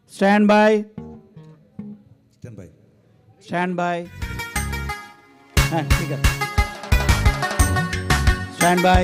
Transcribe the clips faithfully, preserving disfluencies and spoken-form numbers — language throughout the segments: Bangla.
Stand by. Stand by. Stand by. হ্যাঁ ঠিক আছে। Stand by.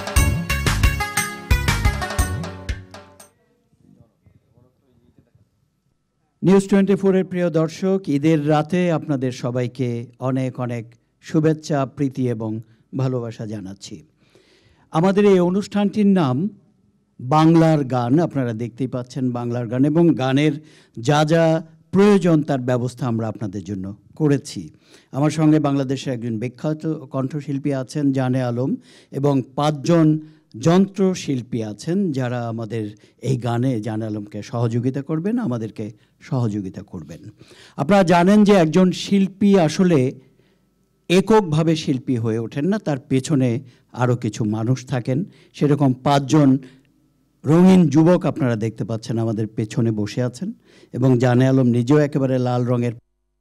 News twenty four এর প্রিয় দর্শক, ঈদের রাতে আপনাদের সবাইকে অনেক অনেক শুভেচ্ছা, প্রীতি এবং ভালোবাসা জানাচ্ছি। আমাদের এই অনুষ্ঠানটির নাম বাংলার গান। আপনারা দেখতেই পাচ্ছেন বাংলার গান, এবং গানের যা যা প্রয়োজন তার ব্যবস্থা আমরা আপনাদের জন্য করেছি। আমার সঙ্গে বাংলাদেশের একজন বিখ্যাত কণ্ঠশিল্পী আছেন জানে আলম, এবং পাঁচজন যন্ত্রশিল্পী আছেন যারা আমাদের এই গানে জানে আলমকে সহযোগিতা করবেন, আমাদেরকে সহযোগিতা করবেন। আপনারা জানেন যে একজন শিল্পী আসলে এককভাবে শিল্পী হয়ে ওঠেন না, তার পেছনে আরও কিছু মানুষ থাকেন। সেরকম পাঁচজন রঙিন যুবক আপনারা দেখতে পাচ্ছেন আমাদের পেছনে বসে আছেন, এবং জানে আলম নিজেও একেবারে লাল রঙের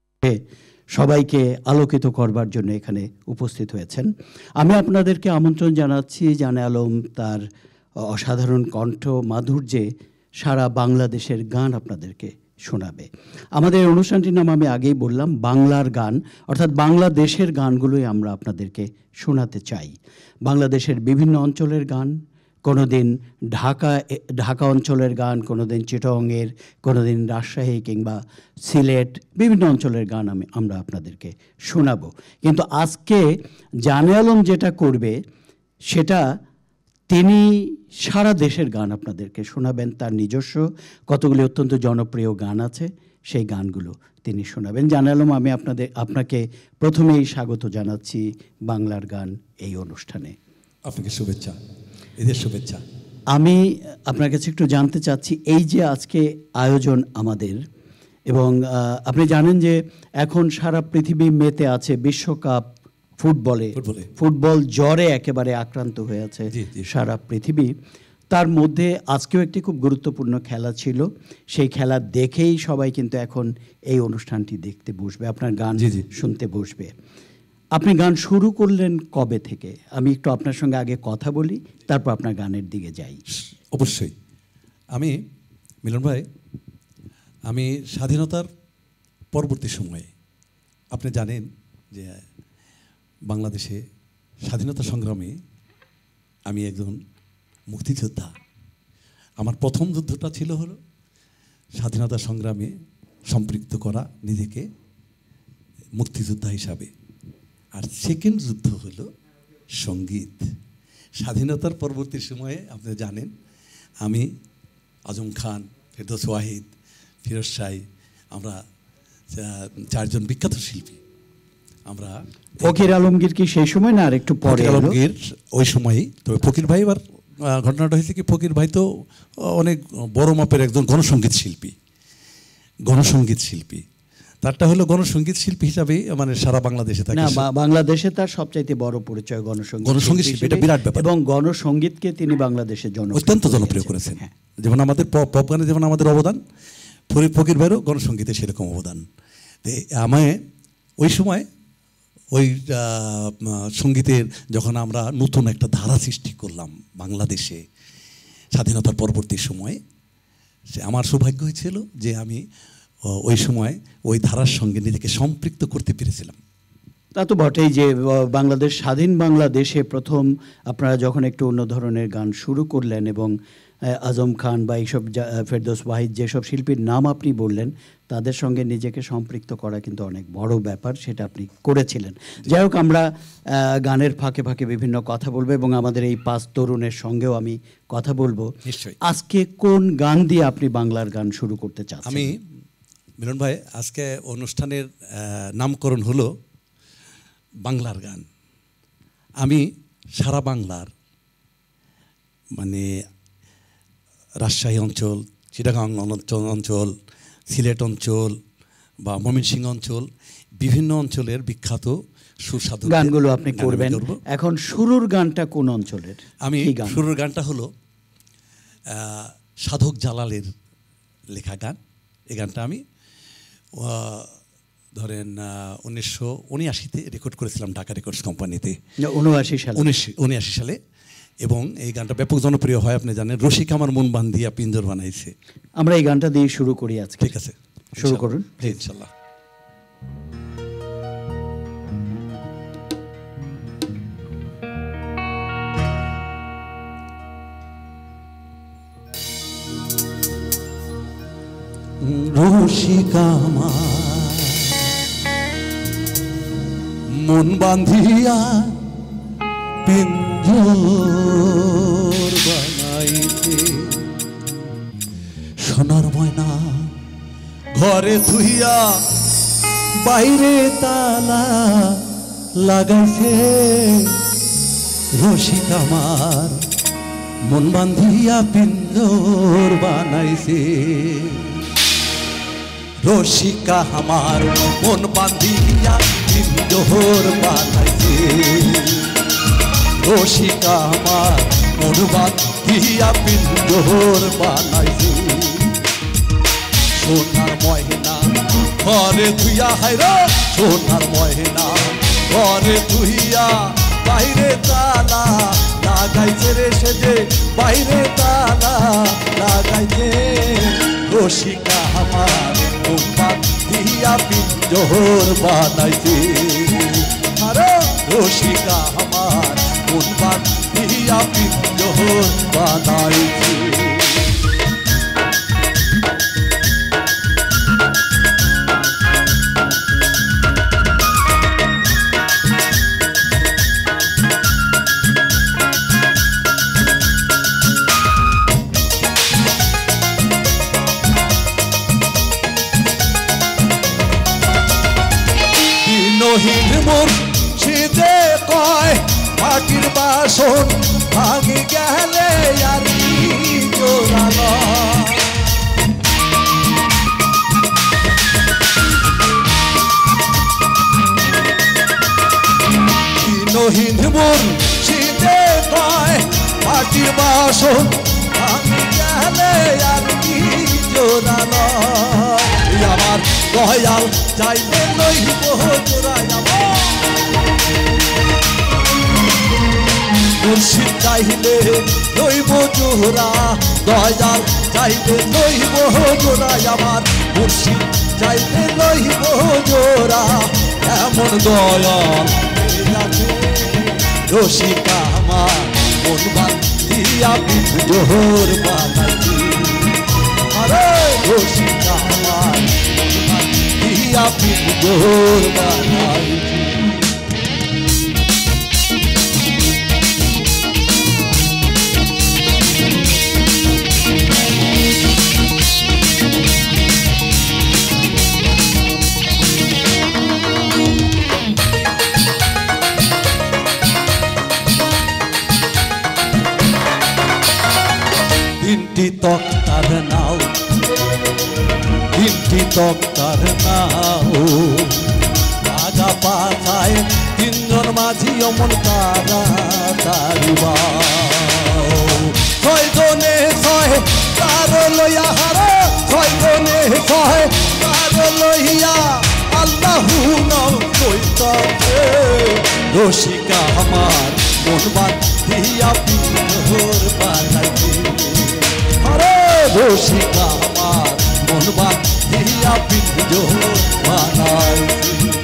সবাইকে আলোকিত করবার জন্য এখানে উপস্থিত হয়েছেন। আমি আপনাদেরকে আমন্ত্রণ জানাচ্ছি, জানে আলম তার অসাধারণ কণ্ঠ মাধুর্যে সারা বাংলাদেশের গান আপনাদেরকে শোনাবে। আমাদের অনুষ্ঠানটির নাম আমি আগেই বললাম বাংলার গান, অর্থাৎ বাংলাদেশের গানগুলোই আমরা আপনাদেরকে শোনাতে চাই। বাংলাদেশের বিভিন্ন অঞ্চলের গান, কোনো দিন ঢাকা ঢাকা অঞ্চলের গান, কোনো দিন চিটংয়ের, কোনো দিন রাজশাহী কিংবা সিলেট, বিভিন্ন অঞ্চলের গান আমি আমরা আপনাদেরকে শোনাবো। কিন্তু আজকে জানে আলম যেটা করবে সেটা তিনি সারা দেশের গান আপনাদেরকে শোনাবেন। তার নিজস্ব কতগুলি অত্যন্ত জনপ্রিয় গান আছে, সেই গানগুলো তিনি শোনাবেন। জানে আলম, আমি আপনাদের আপনাকে প্রথমেই স্বাগত জানাচ্ছি বাংলার গান এই অনুষ্ঠানে। আপনাকে শুভেচ্ছা, ঈদের শুভেচ্ছা। আমি আপনার কাছে একটু জানতে চাচ্ছি, এই যে আজকে আয়োজন আমাদের, এবং আপনি জানেন যে এখন সারা পৃথিবী মেতে আছে বিশ্বকাপ ফুটবলে। ফুটবল জ্বরে একেবারে আক্রান্ত হয়ে আছে সারা পৃথিবী। তার মধ্যে আজকেও একটি খুব গুরুত্বপূর্ণ খেলা ছিল, সেই খেলা দেখেই সবাই কিন্তু এখন এই অনুষ্ঠানটি দেখতে বসবে, আপনার গান শুনতে বসবে। আপনি গান শুরু করলেন কবে থেকে? আমি একটু আপনার সঙ্গে আগে কথা বলি, তারপর আপনার গানের দিকে যাই। অবশ্যই। আমি মিলন ভাই, আমি স্বাধীনতার পরবর্তী সময়ে, আপনি জানেন যে বাংলাদেশে স্বাধীনতা সংগ্রামে আমি একজন মুক্তিযোদ্ধা। আমার প্রথম যুদ্ধটা ছিল হলো স্বাধীনতা সংগ্রামে সম্পৃক্ত করা নিজেকে মুক্তিযোদ্ধা হিসাবে, আর সেকেন্ড যুদ্ধ হলো সঙ্গীত। স্বাধীনতার পরবর্তী সময়ে আপনি জানেন আমি আজম খান, ফেরদৌস ওয়াহিদ, ফিরোজ শাহ, আমরা চারজন বিখ্যাত শিল্পী। আমরা ফকির আলমগীর কি সেই সময় না আর একটু পরে? আলমগীর ওই সময়ই। তবে ফকির ভাই এবার ঘটনাটা হয়েছে কি, ফকির ভাই তো অনেক বড় মাপের একজন গণসঙ্গীত শিল্পী, গণসঙ্গীত শিল্পী। তারটা হলো গণসঙ্গীত শিল্পী হিসাবে মানে সারা বাংলাদেশে থাকে। না, বাংলাদেশে তার সবচাইতে বড় পরিচয় গণসঙ্গীত, গণসঙ্গীত শিল্পী, এটা বিরাট ব্যাপার। এবং গণসঙ্গীতকে তিনি বাংলাদেশে জন অত্যন্ত জনপ্রিয় করেছেন। যেমন আমাদের পপ গানে যেমন আমাদের অবদান, ফকির ভাইয়েরও গণসঙ্গীতে সেরকম অবদান। আমায় ওই সময় ওই সঙ্গীতের যখন আমরা নতুন একটা ধারা সৃষ্টি করলাম বাংলাদেশে স্বাধীনতার পরবর্তী সময়ে, সে আমার সৌভাগ্য হয়েছিল যে আমি ওই সময় ওই ধারার সঙ্গে নিজেকে সম্পৃক্ত করতে পেরেছিলাম। তা তো বটেই যে বাংলাদেশ স্বাধীন বাংলাদেশে প্রথম আপনারা যখন একটু অন্য ধরনের গান শুরু করলেন, এবং আজম খান বা এইসব ফেরদৌস ওয়াহিদ যেসব শিল্পীর নাম আপনি বললেন, তাদের সঙ্গে নিজেকে সম্পৃক্ত করা কিন্তু অনেক বড় ব্যাপার, সেটা আপনি করেছিলেন। যাই হোক, আমরা গানের ফাঁকে ফাঁকে বিভিন্ন কথা বলবো, এবং আমাদের এই পাঁচ তরুণের সঙ্গেও আমি কথা বলবো। নিশ্চয়ই। আজকে কোন গান দিয়ে আপনি বাংলার গান শুরু করতে চান? আমি মিলন ভাই, আজকে অনুষ্ঠানের নামকরণ হলো বাংলার গান। আমি সারা বাংলার মানে রাজশাহী অঞ্চল, চিটাগাং অঞ্চল, সিলেট অঞ্চল বা ময়মনসিংহ অঞ্চল, বিভিন্ন অঞ্চলের বিখ্যাত সুস্বাদু গানগুলো আপনি করবেন। এখন শুরুর গানটা কোন অঞ্চলের? আমি শুরুর গানটা হলো সাধক জালালের লেখা গান। এই গানটা আমি ধরেন উনিশশো উনআশিতে রেকর্ড করেছিলাম ঢাকা রেকর্ডস কোম্পানিতে। উনআশি সালে উনিশ উনআশি সালে এবং এই গানটা ব্যাপক জনপ্রিয় হয় আপনি জানেন। রসিক আমার মন বান্ধিয়া পিঞ্জর বানাইছে। আমরা এই গানটা দিয়ে শুরু করি আজকে। ঠিক আছে, শুরু করুন। ইনশাআল্লাহ। রসিক আমার মন বান্ধিয়া পিঞ্জর বানাইছে, সোনার ময়না ঘরে থুইয়া বাইরে তালা লাগাইছে। রসিক আমার মন বান্ধিয়া পিঞ্জর বানাইছে। রসিকা আমার মন বান্ধিয়া পিঞ্জর বানাইছে। রসিকা আমার মন বান্ধিয়া পিঞ্জর বানাইছে। সোনার ময়না ঘরে ধুইয়া হাইর, সোনার ময়না ঘরে ধুইয়া বাইরে তালা লাগাইছে রে, সে যে বাইরে তালা লাগাইছে। রসিকা আমার মন বান্ধিয়া পিঞ্জর বানাইছে। আরে রসিকা আমার মন বান্ধিয়া পিঞ্জর বানাইছে। নহির মোর শীতে কয় মাটির বাসন ভাঙি গেলে আর কি জোড়ালো। নহির মোর শীতে কয় মাটির বাসন ভাঙি গেলে আর কি জোড়ালো। আমার দয়াল চাইলে লইব জোড়ায়, মুর্শিদ চাইলে লইব জোড়া। দয়াল চাইলে লইব জোড়ায়, আমার মুর্শিদ চাইলে লইব জোড়া। এমন দয়াল রসিকা আমার মন বান্ধিয়া পিঞ্জর বানাইছে। আরে রসিকা আমার মন বান্ধিয়া পিঞ্জর বানাইছে। তিনটি তক্তার নাও, তিনটি তক্তার নাও, আগা পাছায় তিনজন মাঝি অমন তারা তারিবাও। ছয় জনে ছয় তার লইয়া হারা, ছয় জনে ছয় তার লইয়া আল্লাহু নাম কইতাছে। রসিকা আমার মন বান্ধিয়া পিঞ্জর বানাইছে। আরে রসিকা আমার মন বান্ধিয়া পিঞ্জর বানাইছে।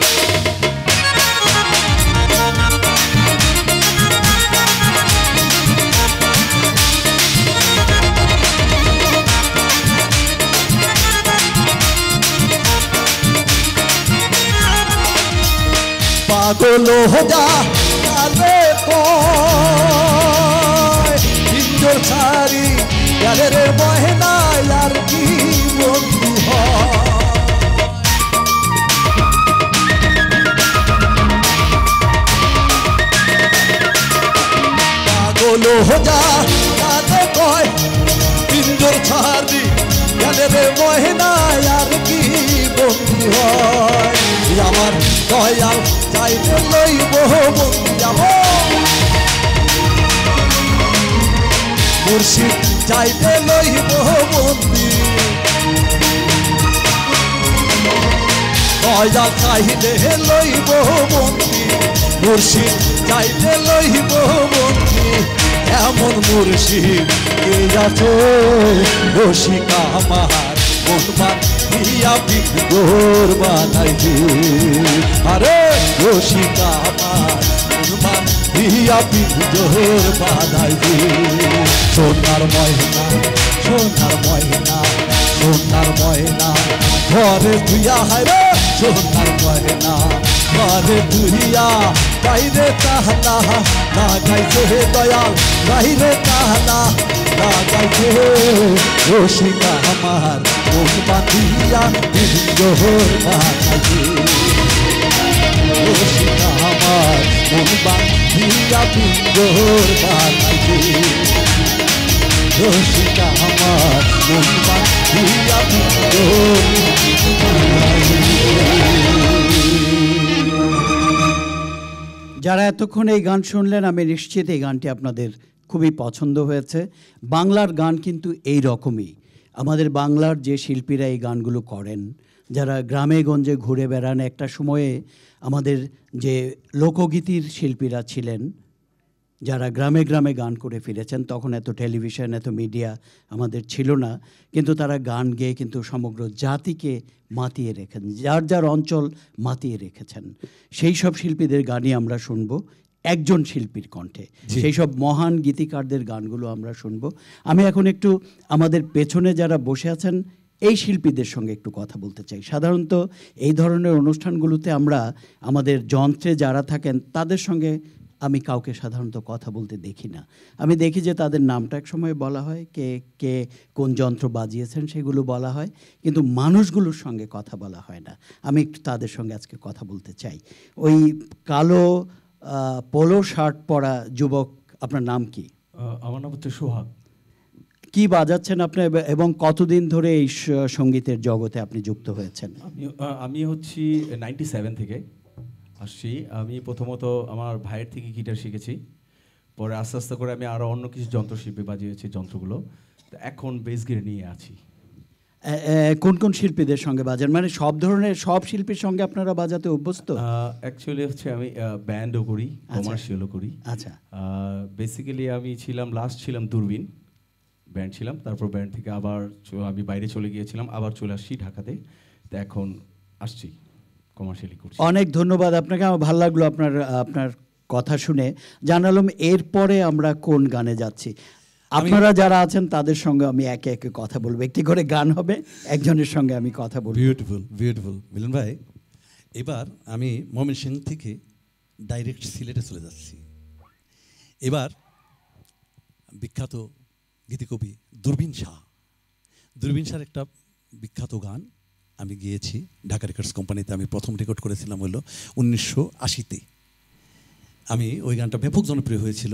পাগল হোজা কালে কয় পিঞ্জর ছাড়ি গেলে রে মহেনা আর কি বন্ধু হয়। পাগল হোজা কালে কয় পিঞ্জর ছাড়ি গেলে রে মহেনা আর কি বন্ধু হয়। আমার দয়াল চাইলে লইব বন্ধু যাব, মুর্শিদ চাইলে লইব বন্ধু। দয়াল চাইলে লইব বন্ধু, মুর্শিদ চাইলে লইব বন্ধু। এমন মুর্শিদ কে আছে রসিকা আমার মন বাঁধিয়া বিন্দুর বানাইবে আরে রসিকা আমার মন বাঁধিয়া বিন্দুর বানাইবে সোনার ময়না সোনার ময়না সোনার ময়না ঘরে ধুইয়া হায়রে সোনার ময়না ঘরে ধুইয়া বাইরে তাহলা লাগাইছে হে দয়াল বাইরে তাহলা লাগাইছে রসিকা আমার মন বাঁধিয়া বিন্দুর বানাইবে রসিকা আমার মন বাঁধিয়া বিন্দুর বানাইবে রসিকা আমার মন বাঁধিয়া বিন্দুর যারা এতক্ষণ এই গান শুনলেন আমি নিশ্চিত এই গানটি আপনাদের খুবই পছন্দ হয়েছে। বাংলার গান কিন্তু এই রকমই। আমাদের বাংলার যে শিল্পীরা এই গানগুলো করেন, যারা গ্রামে গঞ্জে ঘুরে বেড়ান, একটা সময়ে আমাদের যে লোকগীতির শিল্পীরা ছিলেন, যারা গ্রামে গ্রামে গান করে ফিরেছেন, তখন এত টেলিভিশন এত মিডিয়া আমাদের ছিল না, কিন্তু তারা গান গেয়ে কিন্তু সমগ্র জাতিকে মাতিয়ে রেখেছেন, যার যার অঞ্চল মাতিয়ে রেখেছেন। সেই সব শিল্পীদের গানই আমরা শুনব একজন শিল্পীর কণ্ঠে, সেই সব মহান গীতিকারদের গানগুলো আমরা শুনব। আমি এখন একটু আমাদের পেছনে যারা বসে আছেন এই শিল্পীদের সঙ্গে একটু কথা বলতে চাই। সাধারণত এই ধরনের অনুষ্ঠানগুলোতে আমরা আমাদের যন্ত্রে যারা থাকেন তাদের সঙ্গে আমি কাউকে সাধারণত কথা বলতে দেখি না। আমি দেখি যে তাদের নামটা এক সময় বলা হয়, কে কে কোন যন্ত্র বাজিয়েছেন সেগুলো বলা হয়, কিন্তু মানুষগুলোর সঙ্গে কথা বলা হয় না। আমি একটু তাদের সঙ্গে আজকে কথা বলতে চাই। ওই কালো পোলো শার্ট পরা যুবক, আপনার নাম কি? আমার নাম হচ্ছে সোহাগ। কি বাজাচ্ছেন আপনি এবং কতদিন ধরে এই সঙ্গীতের জগতে আপনি যুক্ত হয়েছেন? আমি আমি হচ্ছি নাইনটি সেভেন থেকে আসছি। আমি প্রথমত আমার ভাইয়ের থেকে গিটার শিখেছি, পরে আস্তে আস্তে করে আমি আরও অন্য কিছু যন্ত্রশিল্পী বাজিয়েছি যন্ত্রগুলো, তো এখন বেস গিটার নিয়ে আছি। কোন কোন শিল্পীদের সঙ্গে বাজান? মানে সব ধরনের সব শিল্পীর সঙ্গে আপনারা বাজাতে অভ্যস্ত? অ্যাকচুয়ালি হচ্ছে আমি ব্যান্ডও করি, কমার্শিয়ালও করি। আচ্ছা, বেসিক্যালি আমি ছিলাম লাস্ট ছিলাম দূরবীন ব্যান্ড ছিলাম, তারপর ব্যান্ড থেকে আবার আমি বাইরে চলে গিয়েছিলাম, আবার চলে আসছি ঢাকাতে, তো এখন আসছি কমার্শিয়ালি করছি। অনেক ধন্যবাদ আপনাকে, আমার ভালো লাগলো আপনার আপনার কথা শুনে। জানালাম এরপরে আমরা কোন গানে যাচ্ছি। আপনারা যারা আছেন তাদের সঙ্গে আমি একে একে কথা বলবো, একটি করে গান হবে, একজনের সঙ্গে আমি কথা বলবো। বিউটিফুল বিউটিফুল মিলন ভাই, এবার আমি ময়মনসিংহ থেকে ডাইরেক্ট সিলেটে চলে যাচ্ছি। এবার বিখ্যাত গীতিকবি দূরবীন শাহ, দূরবীন শাহর একটা বিখ্যাত গান আমি গিয়েছি ঢাকা রেকর্ডস কোম্পানিতে। আমি প্রথম রেকর্ড করেছিলাম হলো উনিশশো আশিতে। আমি ওই গানটা ব্যাপক জনপ্রিয় হয়েছিল।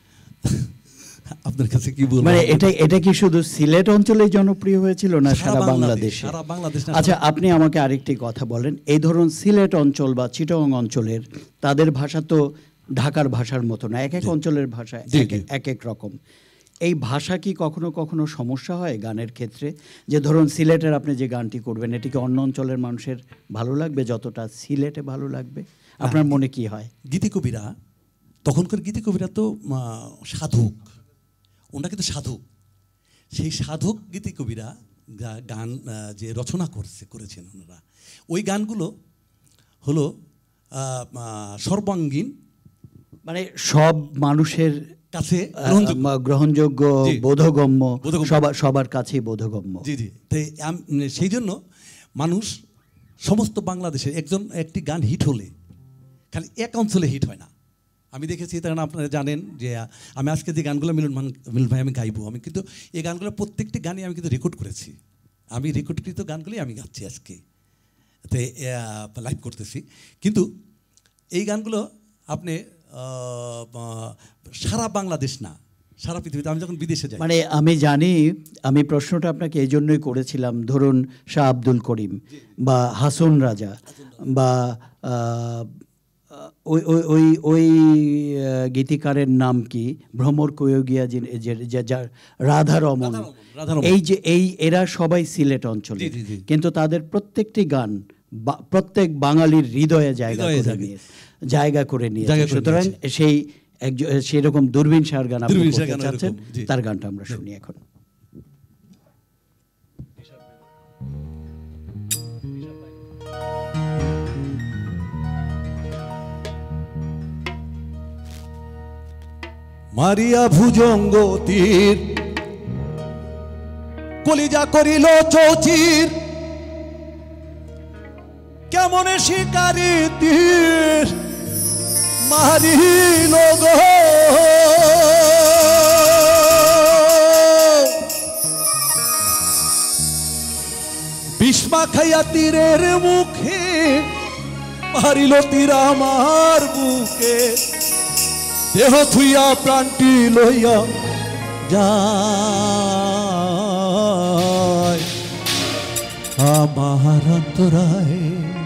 আপনার কাছে কি বলবো, মানে এটা এটা কি শুধু সিলেট অঞ্চলে জনপ্রিয় হয়েছিল না সারা বাংলাদেশে? সারা বাংলাদেশ। আচ্ছা, আপনি আমাকে আরেকটি কথা বলেন, এই ধরুন সিলেট অঞ্চল বা চিটাগং অঞ্চলের তাদের ভাষা তো ঢাকার ভাষার মতো না, এক এক অঞ্চলের ভাষা এক এক রকম। এই ভাষা কি কখনো কখনো সমস্যা হয় গানের ক্ষেত্রে? যে ধরুন সিলেটের আপনি যে গানটি করবেন, এটিকে অন্য অঞ্চলের মানুষের ভালো লাগবে যতটা সিলেটে ভালো লাগবে? আপনার মনে কি হয়? গীতিকবিরা, তখনকার গীতিকবিরা তো সাধক, ওনারা কিন্তু সাধক, সেই সাধক গীতিকবিরা গান যে রচনা করছে করেছেন ওনারা, ওই গানগুলো হলো সর্বাঙ্গীন, মানে সব মানুষের কাছে গ্রহণযোগ্য, বোধগম্য, সবার সবার কাছেই বোধগম্য। জি জি সেই জন্য মানুষ সমস্ত বাংলাদেশে একজন একটি গান হিট হলে খালি এক অঞ্চলে হিট হয় না। আমি দেখেছি, কারণ আপনারা জানেন যে আমি আজকে যে গানগুলো মিলন মিলন ভাই আমি গাইবো, আমি কিন্তু এই গানগুলো প্রত্যেকটি গানই আমি কিন্তু রেকর্ড করেছি। আমি রেকর্ডকৃত গানগুলি আমি গাচ্ছি আজকে, তো লাইভ করতেছি। কিন্তু এই গানগুলো আপনি সারা বাংলাদেশ না, সারা পৃথিবীতে। আমি যখন বিদেশে যাই, মানে আমি জানি, আমি প্রশ্নটা আপনাকে এই জন্যই করেছিলাম, ধরুন শাহ আব্দুল করিম বা হাসন রাজা বা ওই ওই ওই ওই গীতিকারের নাম কি, ভ্রমর কয়োগিয়া, যার রাধা রমন, এই যে এই এরা সবাই সিলেট অঞ্চলে, কিন্তু তাদের প্রত্যেকটি গান প্রত্যেক বাঙালির হৃদয়ে জায়গা করে নিয়ে জায়গা করে নিয়ে সুতরাং সেই একজন সেরকম দূরবীন শাহর গান আপনি দূরবীন শাহর করতে গান চাচ্ছেন, এরকম, জি। তার গানটা আমরা শুনি এখন। মারিয়া ভুজঙ্গ তীর কলিজা করিল চৌচির, কেমন শিকারি তীর মারিল গো। বিষ্মা খাইয়া তীরের মুখে মারিল তীর আমার বুকে, দেহ থুইয়া প্রাণটি লইয়া যায় আমার অন্তরায়,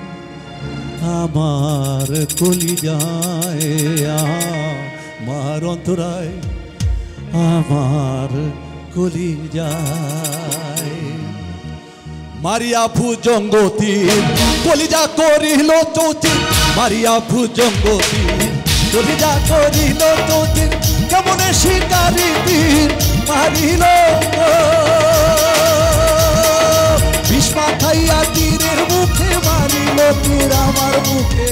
আমার কলিজায়, আমার অন্তরায়, আমার কলিজায়। মারিয়া ভুজঙ্গ তীর কলিজা করিল চৌচির, মারিয়া ভুজঙ্গ তীর কলিজা করিল চৌচির, কেমন শিকারি তীর মারিল বিষ্মা খাইয়া তীরের মুখে মারিল তীর আমার মুখে,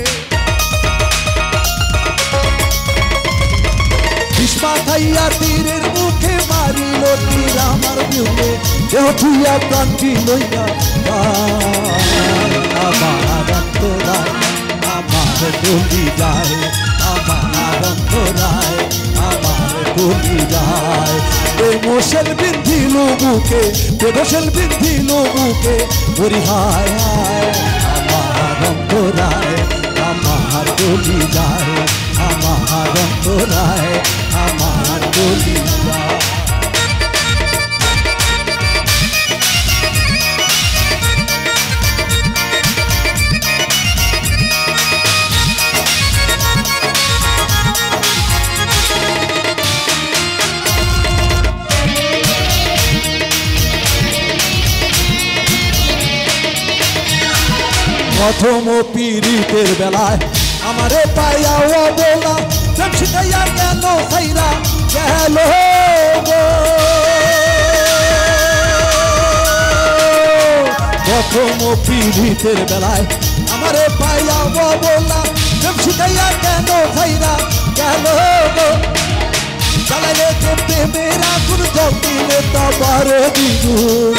বিষ্মা খাইয়া তীরের মুখে মারিল তীর আমার মুখে, দেহ থুইয়া প্রাণটি লইয়া আমার অন্তরায়, আমার কলিজায়, আমার অন্তরায়, আমার কলিজায়। প্রেমশাল বিন্ধিল বুকে, প্রেমশাল বিন্ধিল বুকে, মরি হায় হায় আমার অন্তরায়, আমার কলিজায়, আমার অন্তরায়, আমার কলিজায়। প্রথম পীড়িতের বেলায় আমারে পাইয়া অবলা, প্রেম শিখাইয়া গেল সাইরা গেল গো। প্রথম পীড়িতের বেলায় আমারে পাইয়া অবলা, প্রেম শিখাইয়া গেল সাইরা গেল গো। জ্বালাইলে যে প্রেমের আগুন জল দিলে তা বারো দ্বিগুণ,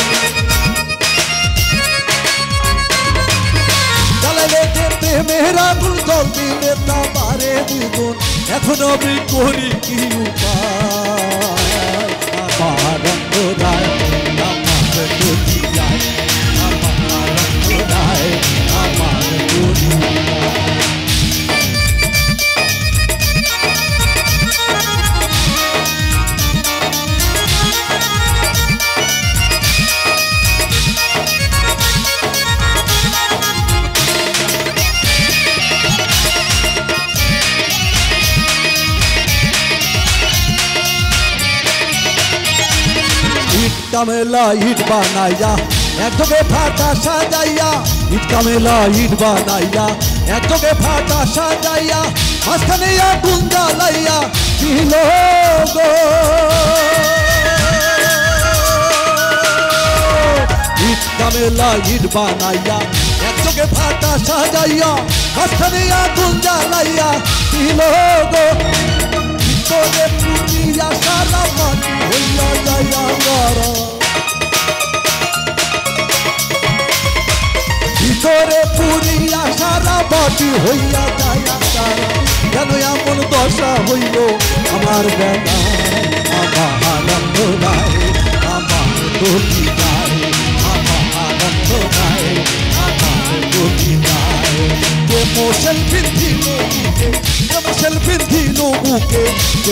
প্রেমের আগুন জল দিলে তা বারে দ্বিগুণ। এখন আমি করি কি উপায়, আমার অন্তরায়, আমার কলিজায়, আমার অন্তরায়, আমার কলিজায়। কামেলা ইট বানাইয়া একযোগে ফাটা সাজাইয়া, ইট কামেলা ইট বানাইয়া একযোগে ফাটা সাজাইয়া, মাঝখানে আগুন জ্বালাইয়া দিল গো। ইট কামেলা ইট বানাইয়া একযোগে ফাটা সাজাইয়া, মাঝখানে আগুন জ্বালাইয়া দিল গো। ভিতরে পুরিয়া সারা মাটি হইয়া যাইয়া গড়া, ভিতরে পুরিয়া সারা মাটি হইয়া যাইয়া গড়া। কেন এমন দশা হইল আমার বেলা, আমার অন্তরায়, আমার কলিজায়, আমার অন্তরায়, আমার কলিজায়। প্রেমশাল বিন্ধিল বুকে, প্রেমশাল বিন্ধিল বুকে,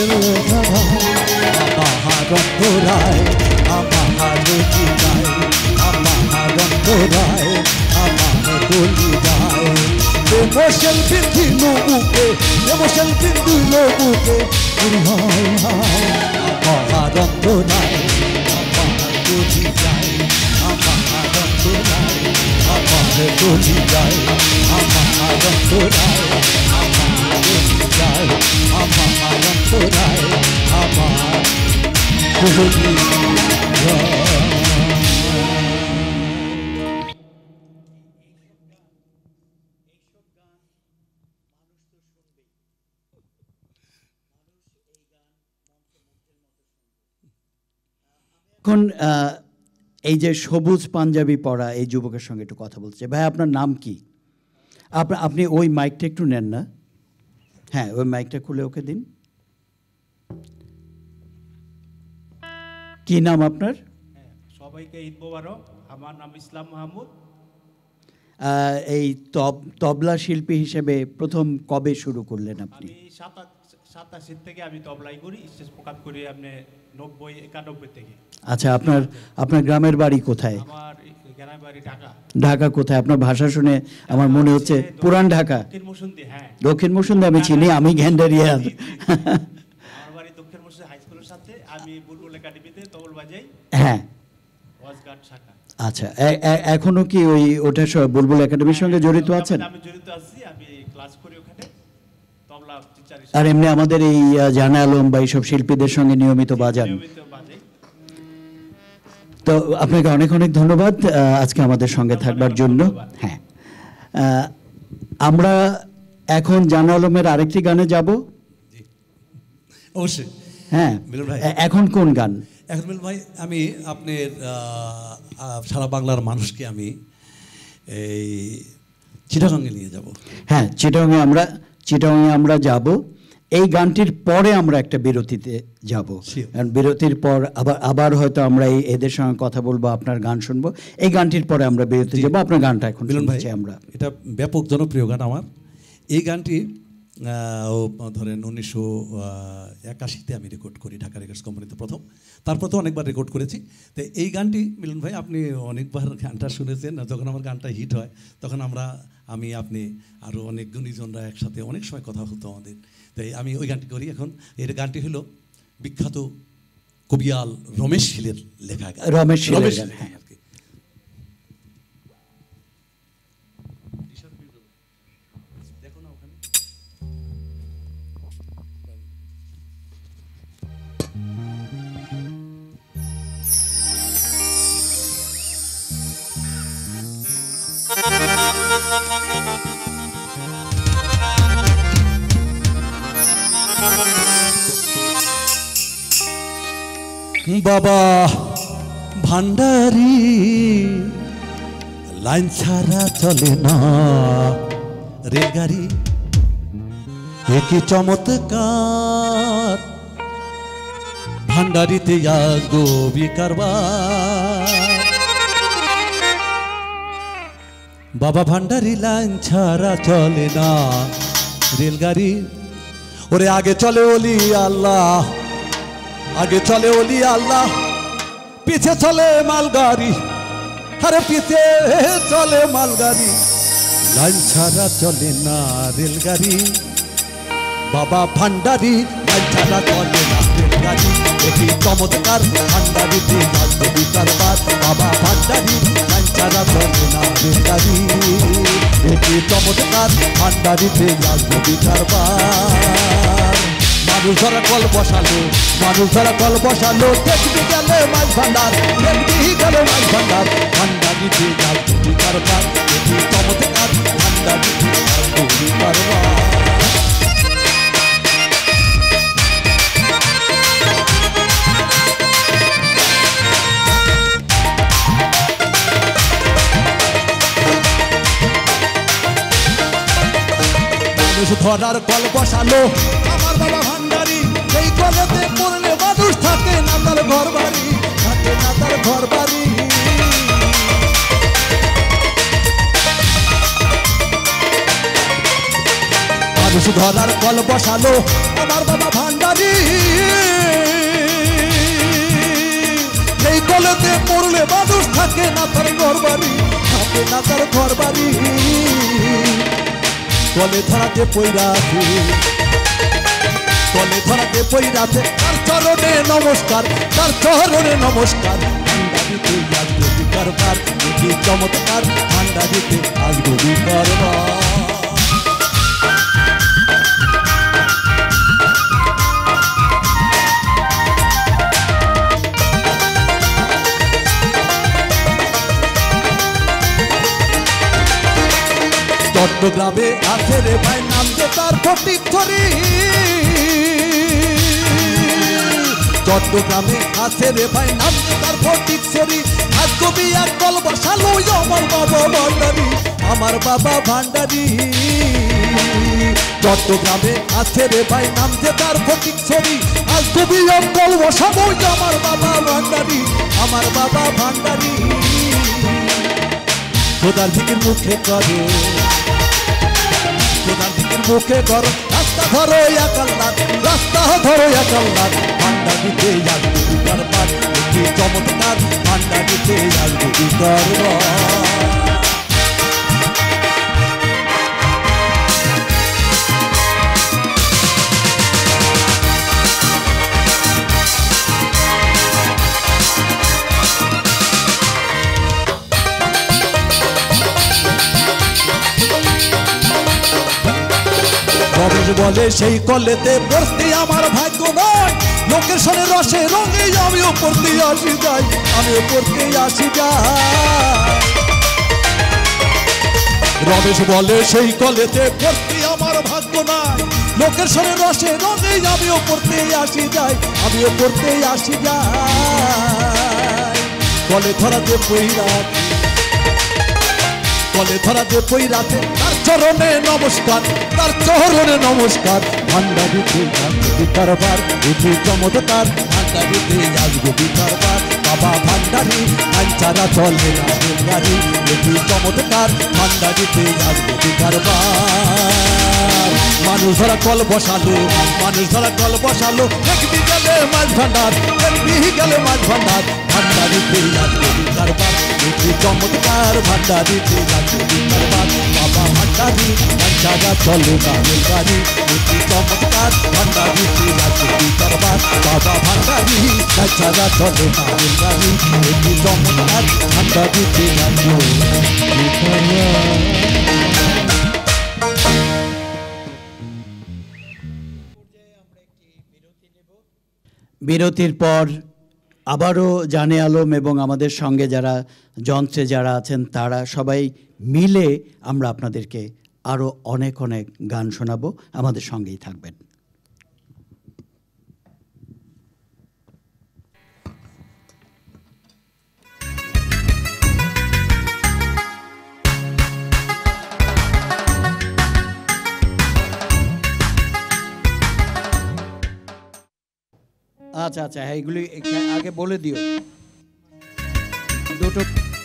আমার অন্তরায়, আমার কলিজায়, আমার অন্তরায়, আমার কলিজায়। প্রেমশাল বিন্ধিল বুকে, প্রেমশাল বিন্ধিল বুকে, হায় হায় আমার অন্তরায়, আমার কলিজায়, আমার অন্তরায়, আমার কলিজায়, আমার অন্তরায়, আমার কলিজায়, আমার এখন এই যে সবুজ পাঞ্জাবি পরা এই যুবকের সঙ্গে একটু কথা বলছে। ভাই আপনার নাম কি? আপনি আপনি ওই মাইকটা একটু নেন না, হ্যাঁ ওই মাইকটা খুলে ওকে দিন। কি নাম আপনার? সবাইকে ঈদ মোবারক। আমার নাম ইসলাম মাহমুদ। এই তব তবলা শিল্পী হিসেবে প্রথম কবে শুরু করলেন আপনি? আমি সাতাশি থেকে আমি তবলাই করি, স্টেজ প্রোগ্রাম করি আপনি নব্বই একানব্বই থেকে। আচ্ছা, আপনার আপনার গ্রামের বাড়ি কোথায়? আমার গ্রামের বাড়ি ঢাকা। ঢাকা কোথায়? আপনার ভাষা শুনে আমার মনে হচ্ছে পুরান ঢাকা। দক্ষিণ মৌসুমী। হ্যাঁ, দক্ষিণ মৌসুমী আমি চিনি, আমি ঘ্যান্ডারিয়া। আমার বাড়ি দক্ষিণ মৌসুমী হাই স্কুলের সাথে। আমি বুলবুল একাডেমিতে তবল বাজাই। হ্যাঁ, ওয়াজগাট শাখা। আচ্ছা, এখনো কি ওই ওটা বুলবুল একাডেমির সঙ্গে জড়িত আছেন? আমি জড়িত আছি, আমি ক্লাস করি ওখানে তবলা টিচার হিসেবে। আর এমনি আমাদের এই জানা আলম বা এইসব শিল্পীদের সঙ্গে নিয়মিত বাজান। তো আপনাকে অনেক অনেক ধন্যবাদ আজকে আমাদের সঙ্গে থাকবার জন্য। হ্যাঁ, আমরা এখন জানা আলমের আরেকটি গানে যাব। অবশ্যই। হ্যাঁ, এখন কোন গান? এখন মিলন ভাই, আমি আপনার সারা বাংলার মানুষকে আমি এই চিটাগাঙ্গে নিয়ে যাব। হ্যাঁ, চিটাগাঙ্গে আমরা চিটাগাঙ্গে আমরা যাব। এই গানটির পরে আমরা একটা বিরতিতে যাব, কারণ বিরতির পর আবার আবার হয়তো আমরা এই এদের সঙ্গে কথা বলবো, আপনার গান শুনবো। এই গানটির পরে আমরা বিরতি যাব। আপনার গানটা এখন মিলন ভাই, আমরা এটা ব্যাপক জনপ্রিয় গান আমার। এই গানটি ও ধরেন উনিশশো একাশিতে আমি রেকর্ড করি ঢাকা রেকর্ডস কোম্পানিতে প্রথম, তারপর তো অনেকবার রেকর্ড করেছি। তো এই গানটি মিলন ভাই আপনি অনেকবার গানটা শুনেছেন। যখন আমার গানটা হিট হয় তখন আমরা আমি আপনি আরও অনেক গুণীজনরা একসাথে অনেক সময় কথা হতো আমাদের। তাই আমি ওই গানটি করি এখন। এর গানটি হলো বিখ্যাত কবিয়াল রমেশ শীলের লেখা গান। রমেশ শীলের গান, হ্যাঁ। বাবা ভান্ডারি লাইন ছাড়া চলে না রেলগাড়ি, একই চমৎকার ভান্ডারিতে আসবো বিকারবার। বাবা ভান্ডারি লাইন ছাড়া চলে না রেলগাড়ি, ওরে আগে চলে ওলি আল্লাহ, আগে চলে ওলি আল্লাহ, পিছে চলে মালগাড়ি, আরে পিছে চলে মালগাড়ি, লাইন ছাড়া চলে না রেলগাড়ি। বাবা ভান্ডারি লাইন ছাড়া চলে না রেলগাড়ি, একই চমৎকার ভান্ডারিতে আসবে বিকারবার। বাবা ভান্ডারি লাইন ছাড়া চলে না রেলগাড়ি, একই চমৎকার ভান্ডারিতে আসবে বিকারবার। মানুষ ধরা কল বসালো, মানুষ ধরা কল বসালো, দেখবি গেলে মাছ ভান্ডার, দেখবি গেলে মাছ ভান্ডার, ভান্ডারিতে আসবে বিকারবার, একই চমৎকার ভান্ডারিতে আসবে বিকারবার। ধরার কল বসালো আমার বাবা ভান্ডারি, এই কলেতে পড়লে মানুষ থাকে না তার ঘর বাড়ি, থাকে না তার ঘর বাড়ি। মানুষ ধরার কল বসালো আমার বাবা ভান্ডারি, এই কলেতে পড়লে মানুষ থাকে না তার ঘর বাড়ি, থাকে না তার ঘর বাড়ি। কলে ধরাতে পইরাছে, কলে ধরাতে পইরাছে, তার চরণে নমস্কার, তার চরণে নমস্কার। ভান্ডারিতে আসবে বিকারবার, কি চমৎকার ভান্ডারিতে আসবে বিকারবার। চট্টগ্রামে আছে রে ভাই নাম যে তার ফটিকছড়ি, চট্টগ্রামে আছে রে ভাই নাম যে তার ফটিকছড়ি। আজ কবি এক দল বসালো আমার বাবা ভান্ডারি, আমার বাবা ভান্ডারি। চট্টগ্রামে আছে রে ভাই নাম যে তার ফটিকছড়ি, আজ কবি এক দল বসালো আমার বাবা ভান্ডারি, আমার বাবা ভান্ডারি। খোদার দিকের মুখে করে, খোদার দিকের মুখে কর রাস্তা ধরো এক আল্লাহ, রাস্তা ধরো এক আল্লাহ। ভান্ডারিতে আসবে দরবার, কি চমৎকার ভান্ডারিতে আসবে দরবার। রমেশ বলে সেই কলেতে পড়তে আমার ভাগ্য নয়, লোকের সনে রসে রঙে আমিও পড়তে আসি যাই, আমিও পড়তে আসি যাই। রমেশ বলে সেই কলেতে পড়তে আমার ভাগ্য নাই, লোকের সনে রসে রঙে আমিও পড়তে আসি যাই, আমিও পড়তে আসি যাই। কলে ধরাতে পইরাত, কলে ধরাতে পইরাতে তার চরণে নমস্কার, তার চরণে নমস্কার। ভান্ডারিতে আসবে দরবার, উঠে চমৎকার ভান্ডারিতে আসবে দরবার। বাবা ভান্ডারি আঞ্চারা চলে না গাড়ি, উঠে চমৎকার ভান্ডারিতে আসবে দরবার। মানুষ ধরা কল বসালো, মানুষ ধরা কল বসালো, এক বিকালে মাছ ভান্ডার, এক বিকালে মাছ ভান্ডার। ভান্ডারিতে আসবে দরবার, উঠে চমৎকার ভান্ডারিতে আসবে দরবার। বাবা ভান্ডারি আঞ্চারা চলে না গাড়ি, উঠে চমৎকার ভান্ডারিতে আসবে দরবার। বাবা ভান্ডারি আঞ্চারা চলে না গাড়ি, উঠে চমৎকার ভান্ডারিতে আসবে দরবার। বিরতির পর আবারও জানে আলম এবং আমাদের সঙ্গে যারা যন্ত্রে যারা আছেন তারা সবাই মিলে আমরা আপনাদেরকে আরও অনেক অনেক গান শোনাবো, আমাদের সঙ্গেই থাকবেন। আচ্ছা আচ্ছা হ্যাঁ, এগুলি আগে বলে দিও দুটো।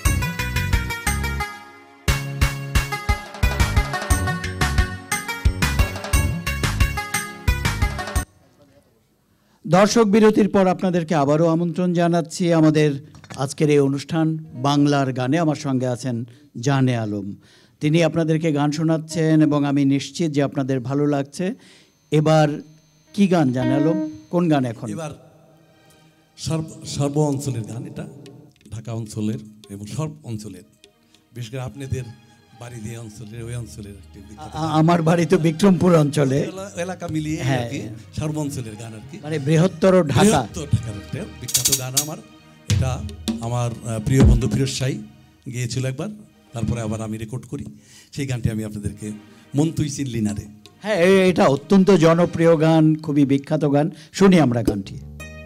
দর্শক বিরতির পর আপনাদেরকে আবারও আমন্ত্রণ জানাচ্ছি আমাদের আজকের এই অনুষ্ঠান বাংলার গানে। আমার সঙ্গে আছেন জানে আলম, তিনি আপনাদেরকে গান শোনাচ্ছেন এবং আমি নিশ্চিত যে আপনাদের ভালো লাগছে। এবার কি গান জানে আলম, কোন গান এখন? এবার সর্ব সর্ব অঞ্চলের গান, এটা ঢাকা অঞ্চলের এবং সর্ব অঞ্চলের, বিশেষ করে আপনাদের বাড়ি দিয়ে অঞ্চলের ওই অঞ্চলের আমার বাড়ি তো বিক্রমপুর অঞ্চলে, এলাকা মিলিয়ে হ্যাঁ সর্ব অঞ্চলের গান আর কি, মানে বৃহত্তর ঢাকা, ঢাকার একটা বিখ্যাত গান আমার। এটা আমার প্রিয় বন্ধু ফিরোজ শাহ গিয়েছিল একবার, তারপরে আবার আমি রেকর্ড করি। সেই গানটি আমি আপনাদেরকে, মন তুই চিনলি না রে। হ্যাঁ, এটা অত্যন্ত জনপ্রিয় গান, খুবই বিখ্যাত গান, শুনি আমরা গানটি।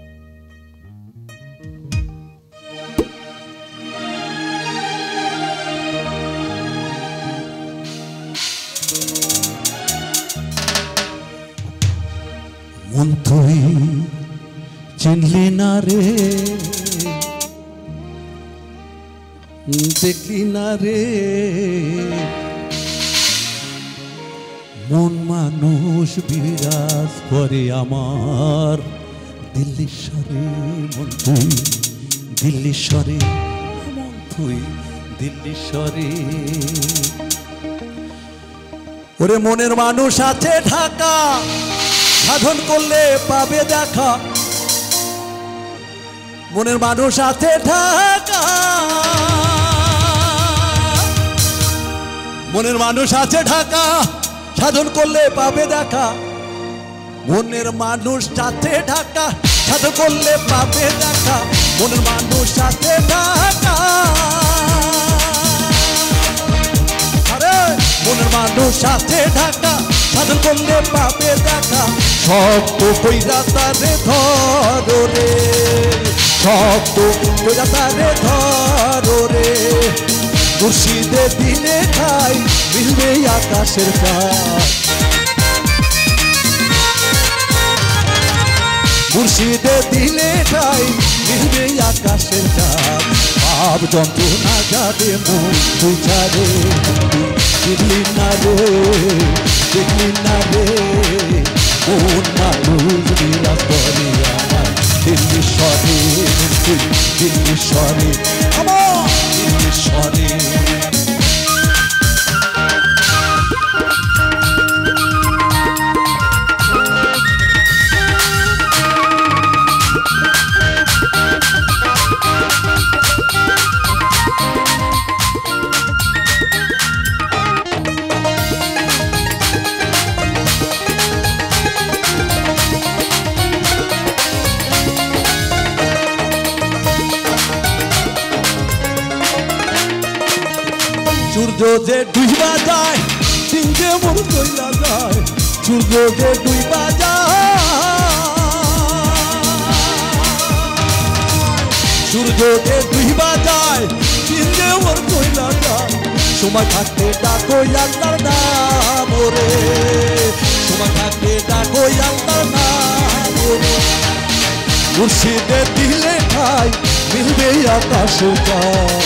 মন তুই চিনলি না রে, দেখলি না রে, মন মানুষ বিরাজ করে আমার দিল্লীশ্বরে। মন তুই দিল্লীশ্বরে, মন তুই দিল্লীশ্বরে। ওরে মনের মানুষ আছে ঢাকা, সাধন করলে পাবে দেখা। মনের মানুষ আছে ঢাকা, মনের মানুষ আছে ঢাকা, সাধন করলে পাবে দেখা। মনের মানুষ আছে ঢাকা, সাধন করলে পাবে দেখা। মনের মানুষ আছে ঢাকা, আরে মনের মানুষ সাথে ঢাকা সাধন করলে পাবে দেখা শক্ত কইরা তারে ধরো রে শক্ত কইরা তারে ধরো রে মুর্শিদে দিলে ঠাই মিলবে আকাশের পায় মুর্শিদে দিলে ঠাই মিলবে আকাশের চাঁদ পাপ যন্ত্রণা যাবে মন বুঝারে দেখলি না রে দেখলি না রে মন মানুষ বিরাজ করে আমার দিল্লি স্বরে দিল্লি স্বরে আমার দিল্লি স্বরে সূর্য যে ডুইবা যায় দিন যে মন কইলা যায় সূর্য যে ডুইবা যায় সূর্য যে ডুইবা যায় দিন যে মন কইলা যায় সময় থাকতে ডাকো আল্লাহর নাম রে সময় থাকতে ডাকো আল্লাহর নাম রে মুর্শিদে দিলে ঠাই মিলবে আকাশের চাঁদ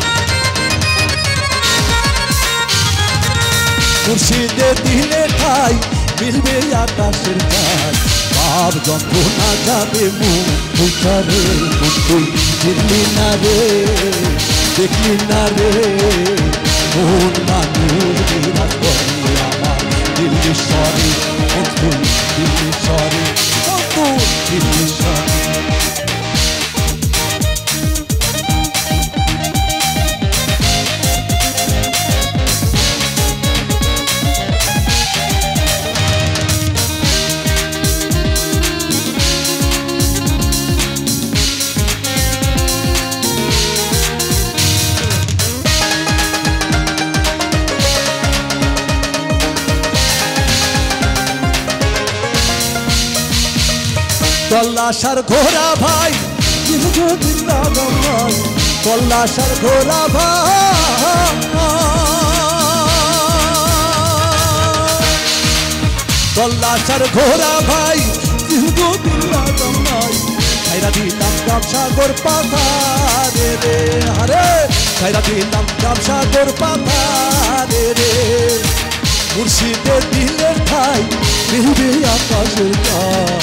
মুর্শিদে দিলে ঠাই মিলবে আকাশের চাঁদ পাপ যন্ত্রণা যাবে মুখ বুঝারে তুই দেখলি না রে দেখলি না রে মন মানুষ বিরাজ করে আমার দিল্লি স্বরে তুই দিল্লি স্বরে দিল্লি স্বরে কল্লাসার ঘোড়া ভাই ভাই কল্লাসার ঘোড়া ভাই কল্লাসার ঘোড়া ভাই ছাইরা দিলাম গামসাগর পাথারে রে আরে ছাইরা দিলাম গামসাগর পাথারে রে মুর্শিদে দিলে ঠাই মিলবে আকাশের চাঁদ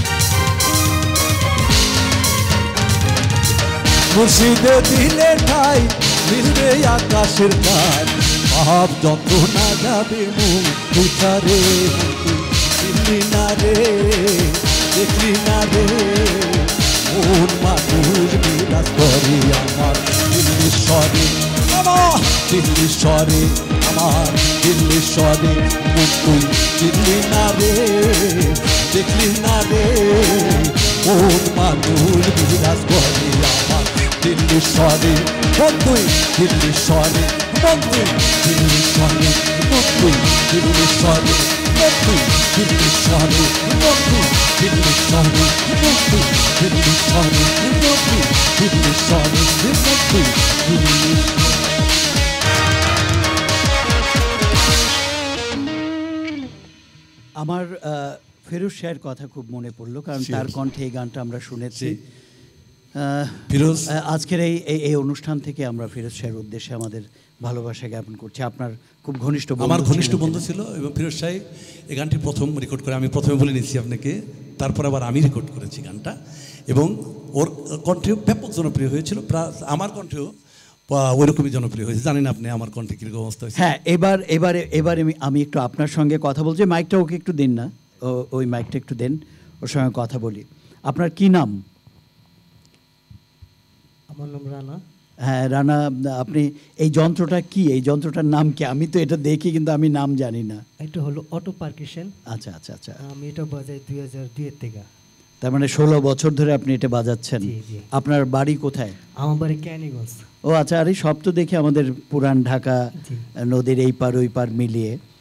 মুর্শিদে দিলে ঠাই মিলবে আকাশের কাজ পাপ যন্ত্রণা যাবে মুখ বুঝারে দেখলি না রে দেখলি না রে মন মানুষ বিরাজ করে আমার দিল্লি স্বরে আমার দিল্লি স্বরে আমার দিল্লি স্বরে তুই দিল্লি না রে দেখলি না রে মন মানুষ বিরাজ করে আমার দিল্লি স্বরে বন্ধুই দিল্লি স্বরে বন্ধুই দিল্লি স্বরে বন্ধুই দিল্লি স্বরে বন্ধুই দিল্লি স্বরে বন্ধুই দিল্লি স্বরে বন্ধুই দিল্লি স্বরে বন্ধুই দিল্লি স্বরে বন্ধুই দিল্লি আমার ফিরোজ শাহের কথা খুব মনে পড়লো কারণ তার কণ্ঠে এই গানটা আমরা শুনেছি ফিরোজ আজকের এই এই অনুষ্ঠান থেকে আমরা ফিরোজ শাহের উদ্দেশ্যে আমাদের ভালোবাসা জ্ঞাপন করছি আপনার খুব ঘনিষ্ঠ আমার ঘনিষ্ঠ বন্ধু ছিল এবং ফিরোজ শাহ এই গানটি প্রথম রেকর্ড করে আমি প্রথমে বলে নিচ্ছি আপনাকে তারপর আবার আমি রেকর্ড করেছি গানটা এবং ওর কণ্ঠেও ব্যাপক জনপ্রিয় হয়েছিল আমার কণ্ঠেও ওইরকমই জনপ্রিয় হয়েছে জানেন আপনি আমার কণ্ঠে কীরকম অবস্থা হয়েছে হ্যাঁ এবার এবারে এবারে আমি একটু আপনার সঙ্গে কথা বলছি মাইকটা ওকে একটু দিন না ওই মাইকটা একটু দেন ওর সঙ্গে কথা বলি আপনার কি নাম আমার নাম রানা হ্যাঁ রানা আপনি এই যন্ত্রটা কি এই যন্ত্রটার নাম কি আমি তো এটা দেখি কিন্তু আমি নাম জানি না এটা হলো অটো পারকাশন আচ্ছা আচ্ছা আচ্ছা আমি এটা বাজাই দুই হাজার দুই এর থেকে তার মানে ষোলো বছর ধরে আপনি এটা বাজাচ্ছেন আপনার বাড়ি কোথায় আমার বাড়ি ক্যানিগঞ্জ ও আচ্ছা আরে সব তো দেখি আমাদের পুরান ঢাকা নদীর এই পার ওই পার মিলিয়ে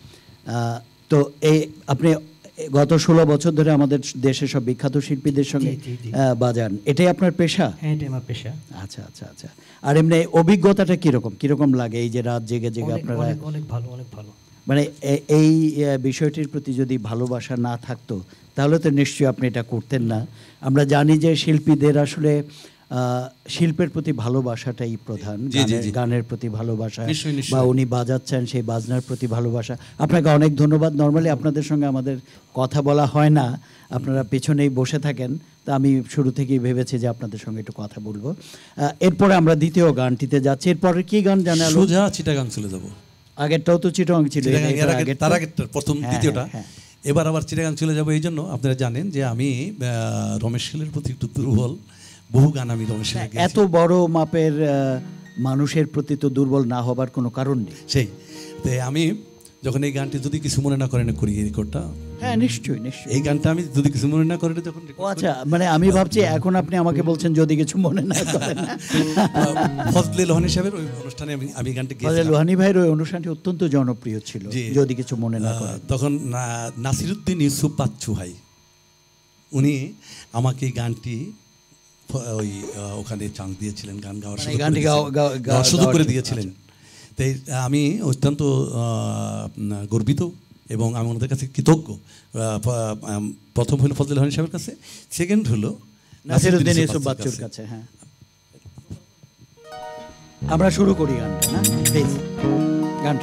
তো এই আপনি গত ষোলো বছর ধরে আমাদের দেশের সব বিখ্যাত শিল্পীদের সঙ্গে জি, জি, জি। আহ, বাজান, এটাই আপনার পেশা? হ্যাঁ, এটা আমার পেশা। আচ্ছা আচ্ছা আচ্ছা। আর এমনি অভিজ্ঞতাটা কিরকম কিরকম লাগে এই যে রাত জেগে জেগে অনেক আপনারা? অনেক অনেক ভালো, অনেক ভালো। মানে এ- এই আহ, বিষয়টির প্রতি যদি ভালোবাসা না থাকতো তাহলে তো নিশ্চয়ই আপনি এটা করতেন না। আমরা জানি যে শিল্পীদের আসলে আহ, শিল্পের প্রতি ভালোবাসাটাই প্রধান, জি, জি, গানের- জি। গানের প্রতি ভালোবাসা, নিশ্চয়ই, নিশ্চয়ই। বা উনি বাজাচ্ছেন সেই বাজনার প্রতি ভালোবাসা। আপনাকে অনেক ধন্যবাদ। নর্মালি আপনাদের সঙ্গে আমাদের কথা বলা হয় না, আপনারা পেছনেই বসে থাকেন, তা আমি শুরু থেকেই ভেবেছি যে আপনাদের সঙ্গে একটু কথা বলবো। আহ, এরপরে আমরা দ্বিতীয় গানটিতে যাচ্ছি। এরপরে কি গান জানালো? সোজা চিটাগাং চলে যাব। আগেরটাও তো চিটং ছিল, চিটাগাং এর এর আগে আগেরটা? তার আগেরটা প্রথম হ্যাঁ, দ্বিতীয়টা, হ্যাঁ, এবার আবার চিটাগাং চলে যাব। এই জন্য আপনারা জানেন যে আমি আহ, রমেশ শীলের প্রতি একটু দুর্বল। বহু গান আমি রমেশ শীলের এত বড় মাপের আহ, মানুষের প্রতি তো দুর্বল না হবার কোনো কারণ নেই। সেই তো আমি যখন এই গানটি যদি কিছু মনে না করেন করি এই রেকর্ডটা, হ্যাঁ নিশ্চয়ই নিশ্চয়ই। এই গানটা আমি যদি কিছু মনে না করেন যখন ও আচ্ছা, মানে আমি ভাবছি এখন আপনি আমাকে বলছেন যদি কিছু মনে না করেন। ফজলে লোহানী সাহেবের ওই অনুষ্ঠানে আমি আমি গানটি ফজলে গেয়েছিলাম। লোহানী ভাইয়ের ওই অনুষ্ঠানটি অত্যন্ত জনপ্রিয় ছিল, জি। যদি কিছু মনে না আহ, করেন। তখন না- নাসিরুদ্দিন ইউসুফ বাচ্চু ভাই উনি আমাকে এই গানটি ফ- ওই আহ, ওখানে চান্স দিয়েছিলেন, গান গাওয়ার মানে সুযোগ গানটি করে গাও- দিয়েছিলেন। গাও- গাওয়ার গাও- সুযোগ করে গাওয়ার দিয়েছিলেন। আচ্ছা। তাই আমি অত্যন্ত আহ, গর্বিত এবং আমি ওনাদের কাছে কৃতজ্ঞ। আহ, প- আম, প্রথম হলো ফজলে লোহানী সাহেবের কাছে, সেকেন্ড হলো নাসিরুদ্দিন ইউসুফ বাচ্চুর কাছে। হ্যাঁ, আমরা শুরু করি গানটা, না প্লিজ গানটা।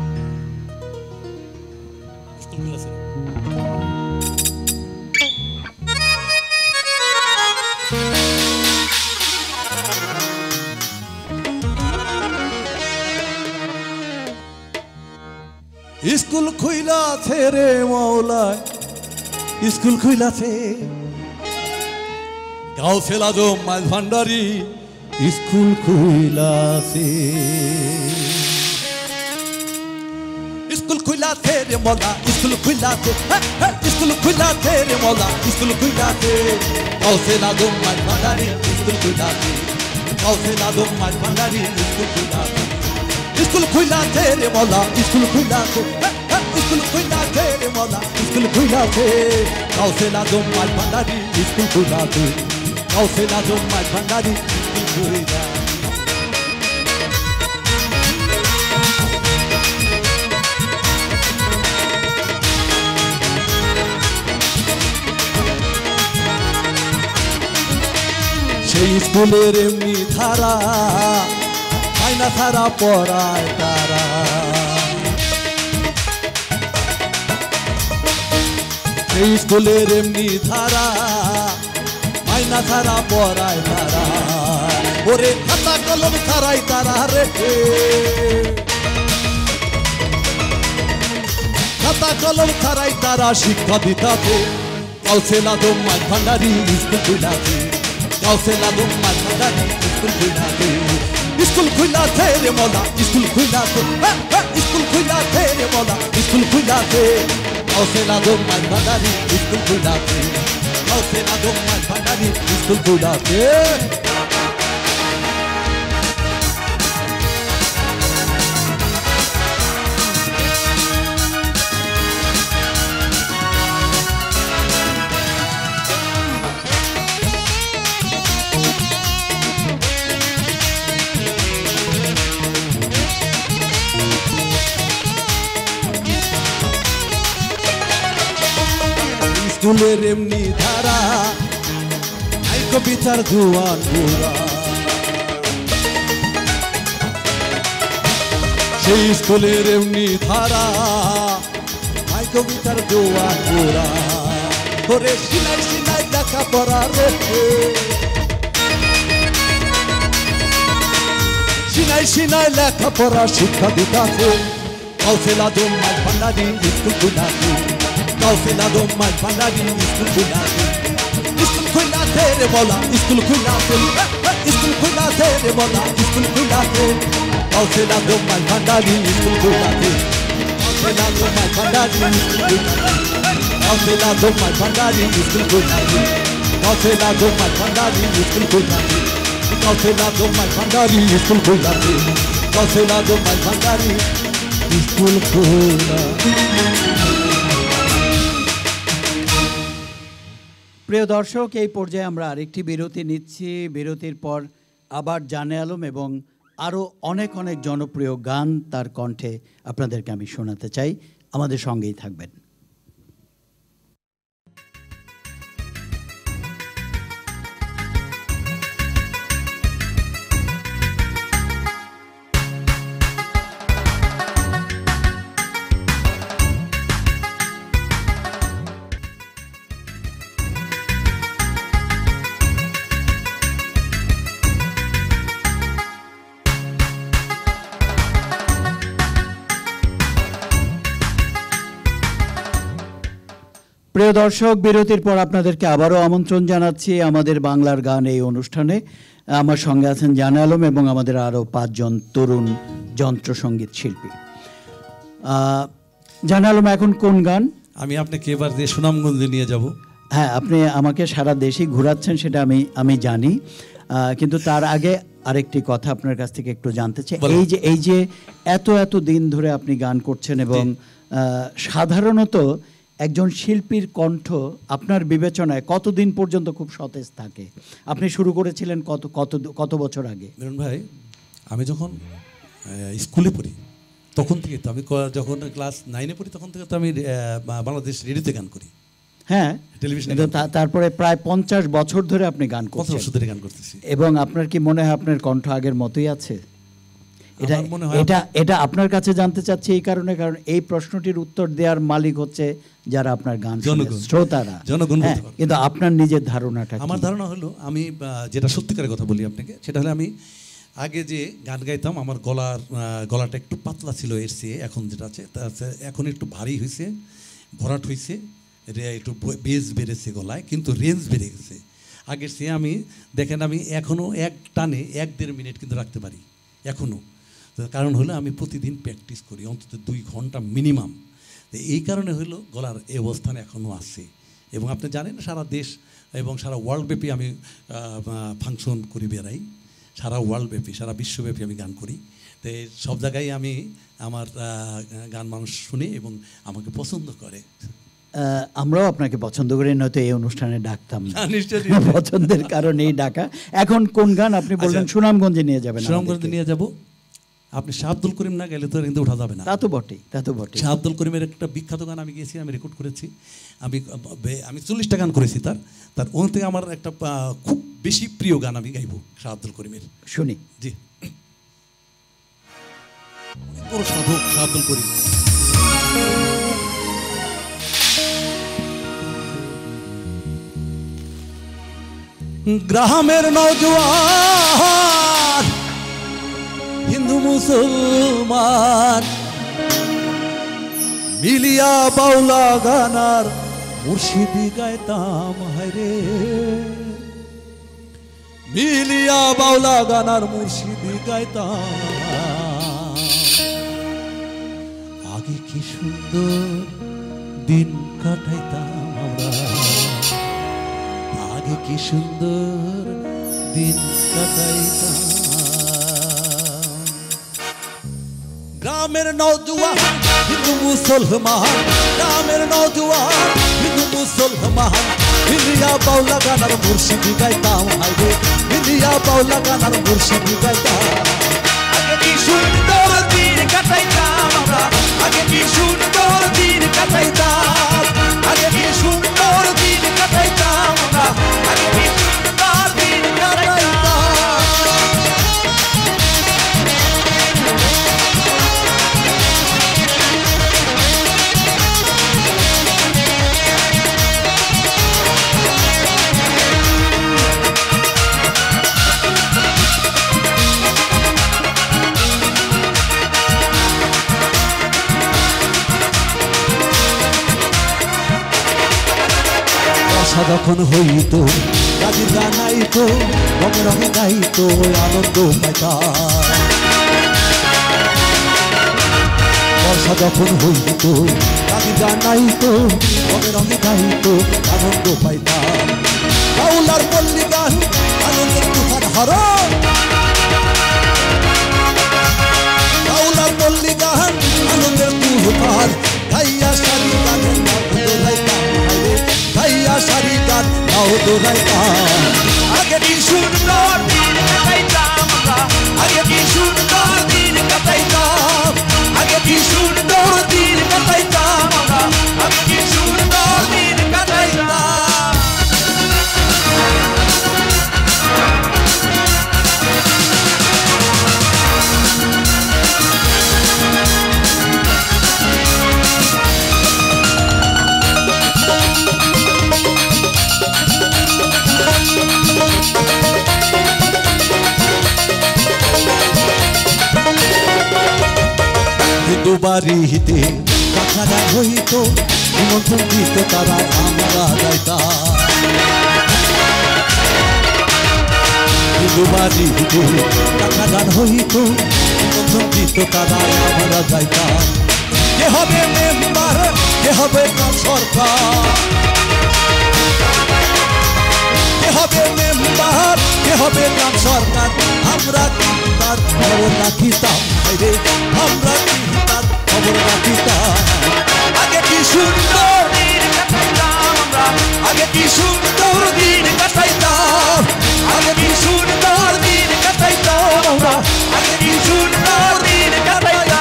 স্কুল খুইলাছে রে মাওলায়, স্কুল খুইলাছে গাউসেল আজম মাইল ভান্ডারি, স্কুল খুইলাছে। স্কুল খুইলাছে রে মৌলা, স্কুল খুইলাছে, হ্যাঁ, হ্যাঁ, স্কুল খুইলাছে রে মৌলা, স্কুল খুইলাছে গাউসেল আজম মাইল ভান্ডারি, স্কুল খুইলাছে গাউসেল আজম মাইল ভান্ডারি, স্কুল খুইলাছে। স্কুল খুইলাছে রে মৌলা, স্কুল খুইলাছে, হ্যাঁ, হ্যাঁ, স্কুল খুইলাছে রে মৌলা, স্কুল খুইলাছে গাউসেল আজম মাইল ভান্ডারি, স্কুল খুইলাছে গাউসেল আজম মাইল ভান্ডারি, স্কুল খুইলাছে। সেই স্কুলের এমনি ধারা, আয়না ধারা পড়ায় তারা। সেই স্কুলের এমনি ধারা, আয়না ধারা পড়ায় তারা। ওরে খাতা কলম ছাড়াই তারা রে, খাতা কলম ছাড়াই তারা শিক্ষা দিতাছে। গাউসেল আজম মাইল ভান্ডারি, স্কুল খুইলাছে গাউসেল আজম মাইল ভান্ডারি, স্কুল খুইলাছে। স্কুল খুইলাছে রে মৌলা, স্কুল খুইলাছে, হ্যাঁ, হ্যাঁ, স্কুল খুইলাছে রে মৌলা, স্কুল খুইলাছে গাউসেল আজম মাইল ভান্ডারি, স্কুল খুইলাছে গাউসেল আজম মাইল ভান্ডারি, স্কুল খুইলাছে। স্কুলের এমনি ধারা, নাই কবিতার জুয়ান বুড়া। সেই স্কুলের এমনি ধারা, নাই কবিতার জুয়ান বুড়া। ওরে সিনাই সিনাই দেখা পড়া রে, সিনাই সিনাই লেখা পড়া শিক্ষা দিতাছে। গাউসেল আজম মাইল ভান্ডারি, স্কুল খুইলাছে গাউসেল আজম মাইল ভান্ডারি, স্কুল খুইলাছে। স্কুল খুইলাছে রে মৌলা, স্কুল খুইলাছে, হ্যাঁ, হ্যাঁ, স্কুল খুইলাছে রে মৌলা, স্কুল খুইলাছে গাউসেল আজম মাইল ভান্ডারি, স্কুল খুইলাছে গাউসেল আজম মাইল ভান্ডারি, স্কুল খুইলাছে গাউসেল আজম মাইল ভান্ডারি, স্কুল খুইলাছে গাউসেল আজম মাইল ভান্ডারি, স্কুল খুইলাছে গাউসেল আজম মাইল ভান্ডারি, স্কুল খুইলাছে গাউসেল আজম মাইল ভান্ডারি, স্কুল খোলা। প্রিয় দর্শক, এই পর্যায়ে আমরা আরেকটি বিরতি নিচ্ছি। বিরতির পর আবার জানে আলম এবং আরও অনেক অনেক জনপ্রিয় গান তার কণ্ঠে আপনাদেরকে আমি শোনাতে চাই। আমাদের সঙ্গেই থাকবেন। প্রিয় দর্শক, বিরতির পর আপনাদেরকে আবারও আমন্ত্রণ জানাচ্ছি আমাদের বাংলার গান এই অনুষ্ঠানে। আমার সঙ্গে আছেন জানে আলম এবং আমাদের আরও পাঁচজন তরুণ যন্ত্রসঙ্গীত শিল্পী। জানে আলম, এখন কোন গান? আমি আপনাকে এবার দিয়ে সুনামগঞ্জে নিয়ে যাব। হ্যাঁ, আপনি আমাকে সারা দেশই ঘোরাচ্ছেন, সেটা আমি আমি জানি, কিন্তু তার আগে আরেকটি কথা আপনার কাছ থেকে একটু জানতে চাই। এই যে এই যে এত এত দিন ধরে আপনি গান করছেন এবং সাধারণত একজন শিল্পীর কণ্ঠ আপনার বিবেচনায় কতদিন পর্যন্ত খুব সতেজ থাকে? আপনি শুরু করেছিলেন কত কত কত বছর আগে? মেরুন ভাই, আমি যখন স্কুলে পড়ি তখন থেকে তো আমি যখন ক্লাস নাইনে পড়ি তখন থেকে তো আমি বাংলাদেশ রেডিওতে গান করি। হ্যাঁ, টেলিভিশনে। তারপরে প্রায় পঞ্চাশ বছর ধরে আপনি গান করছেন। বছর ধরে গান করতেছি। এবং আপনার কি মনে হয় আপনার কণ্ঠ আগের মতোই আছে? এটা এটা এটা আপনার কাছে জানতে চাচ্ছি এই কারণে, কারণ এই প্রশ্নটির উত্তর দেওয়ার মালিক হচ্ছে যারা আপনার গান শ্রোতারা, জনগণ। কিন্তু আপনার নিজের ধারণাটা? আমার ধারণা হলো, আমি যেটা সত্যিকারের কথা বলি আপনাকে, সেটা হলো আমি আগে যে গান গাইতাম আমার গলার গলাটা একটু পাতলা ছিল এর চেয়ে। এখন যেটা আছে এখন একটু ভারী হয়েছে, ভরাট হয়েছে, একটু বেস বেড়েছে গলায়, কিন্তু রেঞ্জ বেড়ে গেছে আগের চেয়ে। আমি দেখেন আমি এখনও এক টানে এক দেড় মিনিট কিন্তু রাখতে পারি এখনও। কারণ হলো আমি প্রতিদিন প্র্যাকটিস করি অন্তত দুই ঘন্টা মিনিমাম। এই কারণে হলো গলার এই অবস্থান এখনও আছে। এবং আপনি জানেন সারা দেশ এবং সারা ওয়ার্ল্ডব্যাপী আমি ফাংশন করি, বেড়াই সারা ওয়ার্ল্ডব্যাপী, সারা বিশ্বব্যাপী আমি গান করি। তো সব জায়গায় আমি আমার গান মানুষ শুনে এবং আমাকে পছন্দ করে। আমরাও আপনাকে পছন্দ করি, নয়তো এই অনুষ্ঠানে ডাকতাম না। পছন্দের কারণেই ডাকা। এখন কোন গান আপনি বললেন সুনামগঞ্জে নিয়ে যাবেন? সুনামগঞ্জে নিয়ে যাব। আপনি শাহ আব্দুল করিম না গেলে তো কিন্তু ওঠা যাবে না। তা তো বটেই, তা তো বটেই। শাহ আব্দুল করিমের একটা বিখ্যাত গান আমি গিয়েছি, আমি রেকর্ড করেছি। আমি আমি চল্লিশটা গান করেছি তার তার ওখান থেকে আমার একটা খুব বেশি প্রিয় গান আমি গাইব শাহ আব্দুল করিমের। শুনি। জি, বড় সাধক শাহ আব্দুল করিম। গ্রামের নওজোয়ান হিন্দু মুসলমান মিলিয়া বাউলা গানার মুর্শিদি গাইতাম হায়রে, মিলিয়া বাউলা গানার মুর্শিদি গাইতাম। আগে কি সুন্দর দিন কাটাইতাম আমরা, আগে কি সুন্দর দিন কাটাইতাম। গ্রামের নওজোয়ান হিন্দু মুসলমান, গ্রামের নওজোয়ান হিন্দু মুসলমান মিলিয়া বাউলা গানার মুর্শিদি গাইতাম হায়রে, মিলিয়া বাউলা গানার মুর্শিদি গাইতাম। আগে কি সুন্দর দিন কাটাইতাম আমরা, আগে কি সুন্দর দিন কাটাইতাম, আগে কি সুন্দর দিন কাটাইতাম আমরা, আগে কি সুন্দর দিন কাটাইতাম। যখন হইতো গাজির গান আইতো, রঙে রঙে গাইতো আনন্দ পাইতাম। বর্ষা যখন হইতো গাজির গান আইতো, রঙে রঙে গাইতো আনন্দ পাইতাম। বাউলার পল্লী গান আনন্দের তুফান হরণ, বাউলার পল্লী গান দৌড়াইতাম আগে কি সুন্দর দিন কাটাইতাম আমরা আগে কি সুন্দর দিন কাটাইতাম আগে কি সুন্দর দিন কাটাইতাম আমরা আগে কি সুন্দর দিন কাটাইতাম বাড়িতে কাছাড়া হইত নিমন্ত্রণ দিত তারা আমরা যাইতাম হিন্দু বাড়িতে কাছাড়া হইত নিমন্ত্রণ দিত তারা আমরা যাইতাম কে হবে মেম্বার কে হবে সরকার কে হবে মেম্বার কে হবে গ্রাম সরকার আমরা তার খবর রাখিতাম আমরা খবর রাখিতাম আগে কি সুন্দর দিন কাটাইতাম আমরা আগে কি সুন্দর দিন কাটাইতাম আগে কি সুন্দর দিন কাটাইতাম আমরা আগে কি সুন্দর দিন কাটাইতাম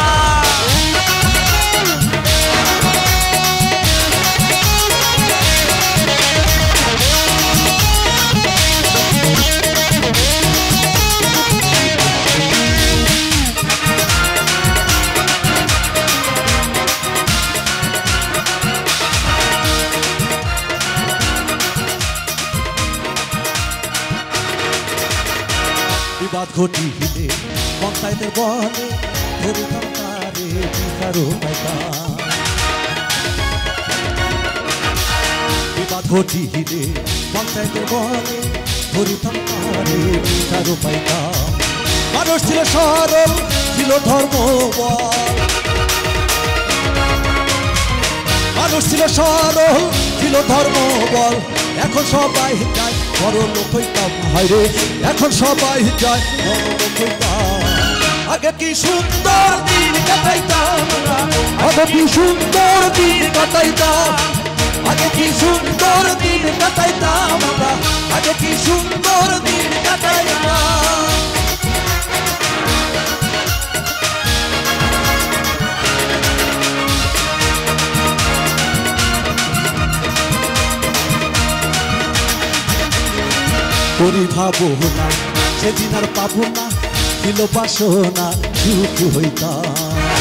বিবাদ ঘটিলে পঞ্চায়েতের বলে ধরিতাম তারে বিচারও পাইতাম বিবাদ ঘটিলে পঞ্চায়েতের বলে ধরিতাম তারে বিচারও পাইতাম মানুষ ছিল সরল ছিল ধর্ম মানুষ ছিল সরল ছিল ধর্ম বল এখন সবাই যায় বড় লোক হইতাম হায়রে এখন সবাই যায় বড় লোক হইতাম আগে কি সুন্দর দিন কাটাইতাম আগে কি সুন্দর দিন কাটাইতাম আগে কি সুন্দর দিন কাটাইতাম আমরা আগে কি সুন্দর দিন কাটাইতাম করি ভাবো না সেদিন আর পাবো না ছিল বাসনা সুখী হইতাম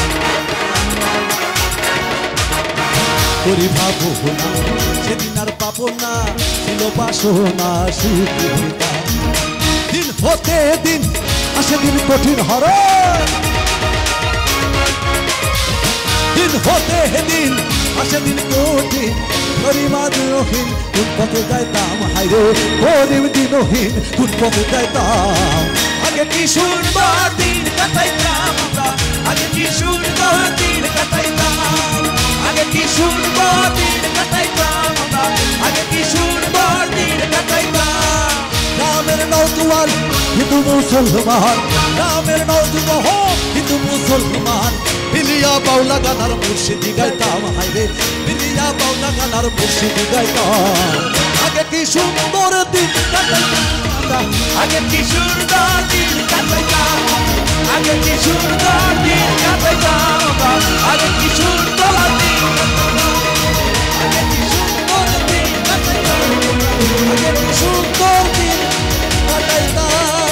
করি ভাবো না সেদিন আর পাবো না ছিল বাসনা সুখী হইতাম দিন হতে দিন আসে দিন কঠিন হরে দিন হতে দিন আসে দিন কঠিন গরিমাদিনহীন কোন পথে যাইতাম হাইরে গরিব দিনহীন কোন পথে যাইতাম আগে কি সুন্দর দিন কাটাইতাম আমরা আগে কি সুন্দর দিন কাটাইতাম আগে কি সুন্দর দিন কাটাইতাম আমরা আগে কি সুন্দর দিন কাটাইতাম রামের নৌজওয়ান হিন্দু মুসলমান রামের নৌজওয়ান হিন্দু মুসলমান বিলিয়া বাউলা গানার মুর্শিদি গাইতাম হাইরে বিলিয়া বাউলা গানার মুর্শিদি গাইতাম আগে কি সুন্দর দিন কাটাইতাম আগে কি সুন্দর দিন কাটাইতাম আগে কি সুন্দর দিন কাটাইতাম আগে কি সুন্দর দিন আগে কি সুন্দর দিন কাটাইতাম আগে কি সুন্দর দিন কাটাইতাম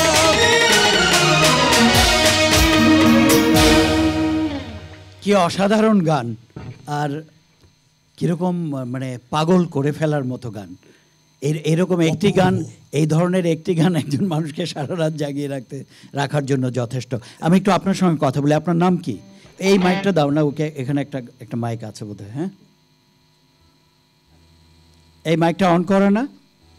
কি অসাধারণ গান আর কীরকম মানে পাগল করে ফেলার মতো গান এর এরকম একটি গান এই ধরনের একটি গান একজন মানুষকে সারা রাত জাগিয়ে রাখতে রাখার জন্য যথেষ্ট আমি একটু আপনার সঙ্গে কথা বলি আপনার নাম কি এই মাইকটা দাও না ওকে এখানে একটা একটা মাইক আছে বোধহয় হ্যাঁ এই মাইকটা অন করে না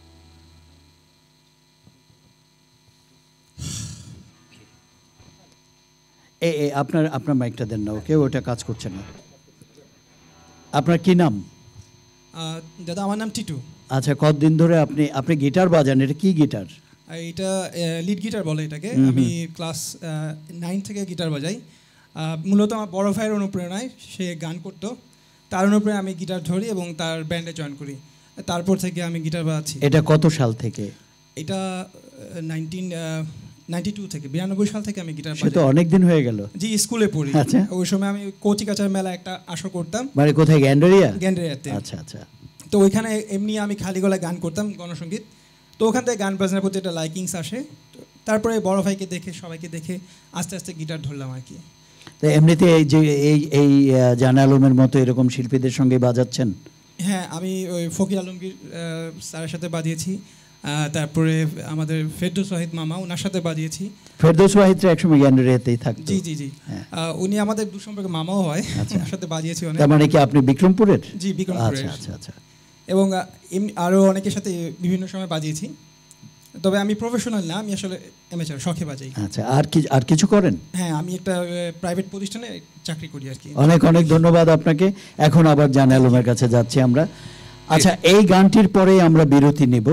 এ এ আপনার আপনার মাইকটা দেন না ওকে ওটা কাজ করছে না আপনার কি নাম দাদা আমার নাম টিটু আচ্ছা কতদিন ধরে আপনি আপনি গিটার বাজান এটা কি গিটার এটা লিড গিটার বলে এটাকে আমি ক্লাস নাইন থেকে গিটার বাজাই মূলত আমার বড় ভাইয়ের অনুপ্রেরণায় সে গান করতো তার অনুপ্রেরণায় আমি গিটার ধরি এবং তার ব্যান্ডে জয়েন করি তারপর থেকে আমি গিটার বাজাচ্ছি। এটা কত সাল থেকে? এটা নাইনটিন নাইনটি টু থেকে, বিরানব্বই সাল থেকে আমি গিটার সে তো অনেক দিন হয়ে গেল। জি, স্কুলে পড়ি। আচ্ছা। ওই সময় আমি কচিকাচার মেলা একটা আসর করতাম। মানে কোথায়? গ্যান্ডারিয়া? গ্যান্ডারিয়াতে। আচ্ছা আচ্ছা। তো ওইখানে এমনি আমি খালি গলায় গান করতাম, গণসঙ্গীত। তো ওখান থেকে গান বাজনার প্রতি একটা লাইকিংস আসে। তারপরে বড় ভাইকে দেখে, সবাইকে দেখে আস্তে আস্তে গিটার ধরলাম আর কি। তো এমনিতে এই যে এই এই জানে আলমের মতো এরকম শিল্পীদের সঙ্গে বাজাচ্ছেন? হ্যাঁ, আমি ওই ফকির আলমগীর স্যারের সাথে বাজিয়েছি, তারপরে আমাদের ফেরদৌস ওয়াহিদ মামা, ওনার সাথে বাজিয়েছি। ফেরদৌস ওয়াহিদ একসময় গ্যান্ডারিয়াতেই থাকতো। জি জি জি, উনি আমাদের দু সম্পর্কে মামাও হয়। ওনার সাথে বাজিয়েছি অনেক। তার মানে কি আপনি বিক্রমপুরের? জি, বিক্রমপুরের। আচ্ছা আচ্ছা আচ্ছা। এবং আরও অনেকের সাথে বিভিন্ন সময় বাজিয়েছি, তবে আমি প্রফেশনাল না, আমি আসলে অ্যামেচার, শখে বাজাই। আচ্ছা, আর কি আর কিছু করেন? হ্যাঁ, আমি একটা প্রাইভেট প্রতিষ্ঠানে চাকরি করি আর কি। অনেক অনেক ধন্যবাদ আপনাকে। এখন আবার জানে আলমের কাছে যাচ্ছি আমরা। আচ্ছা, এই গানটির পরে আমরা বিরতি নেব।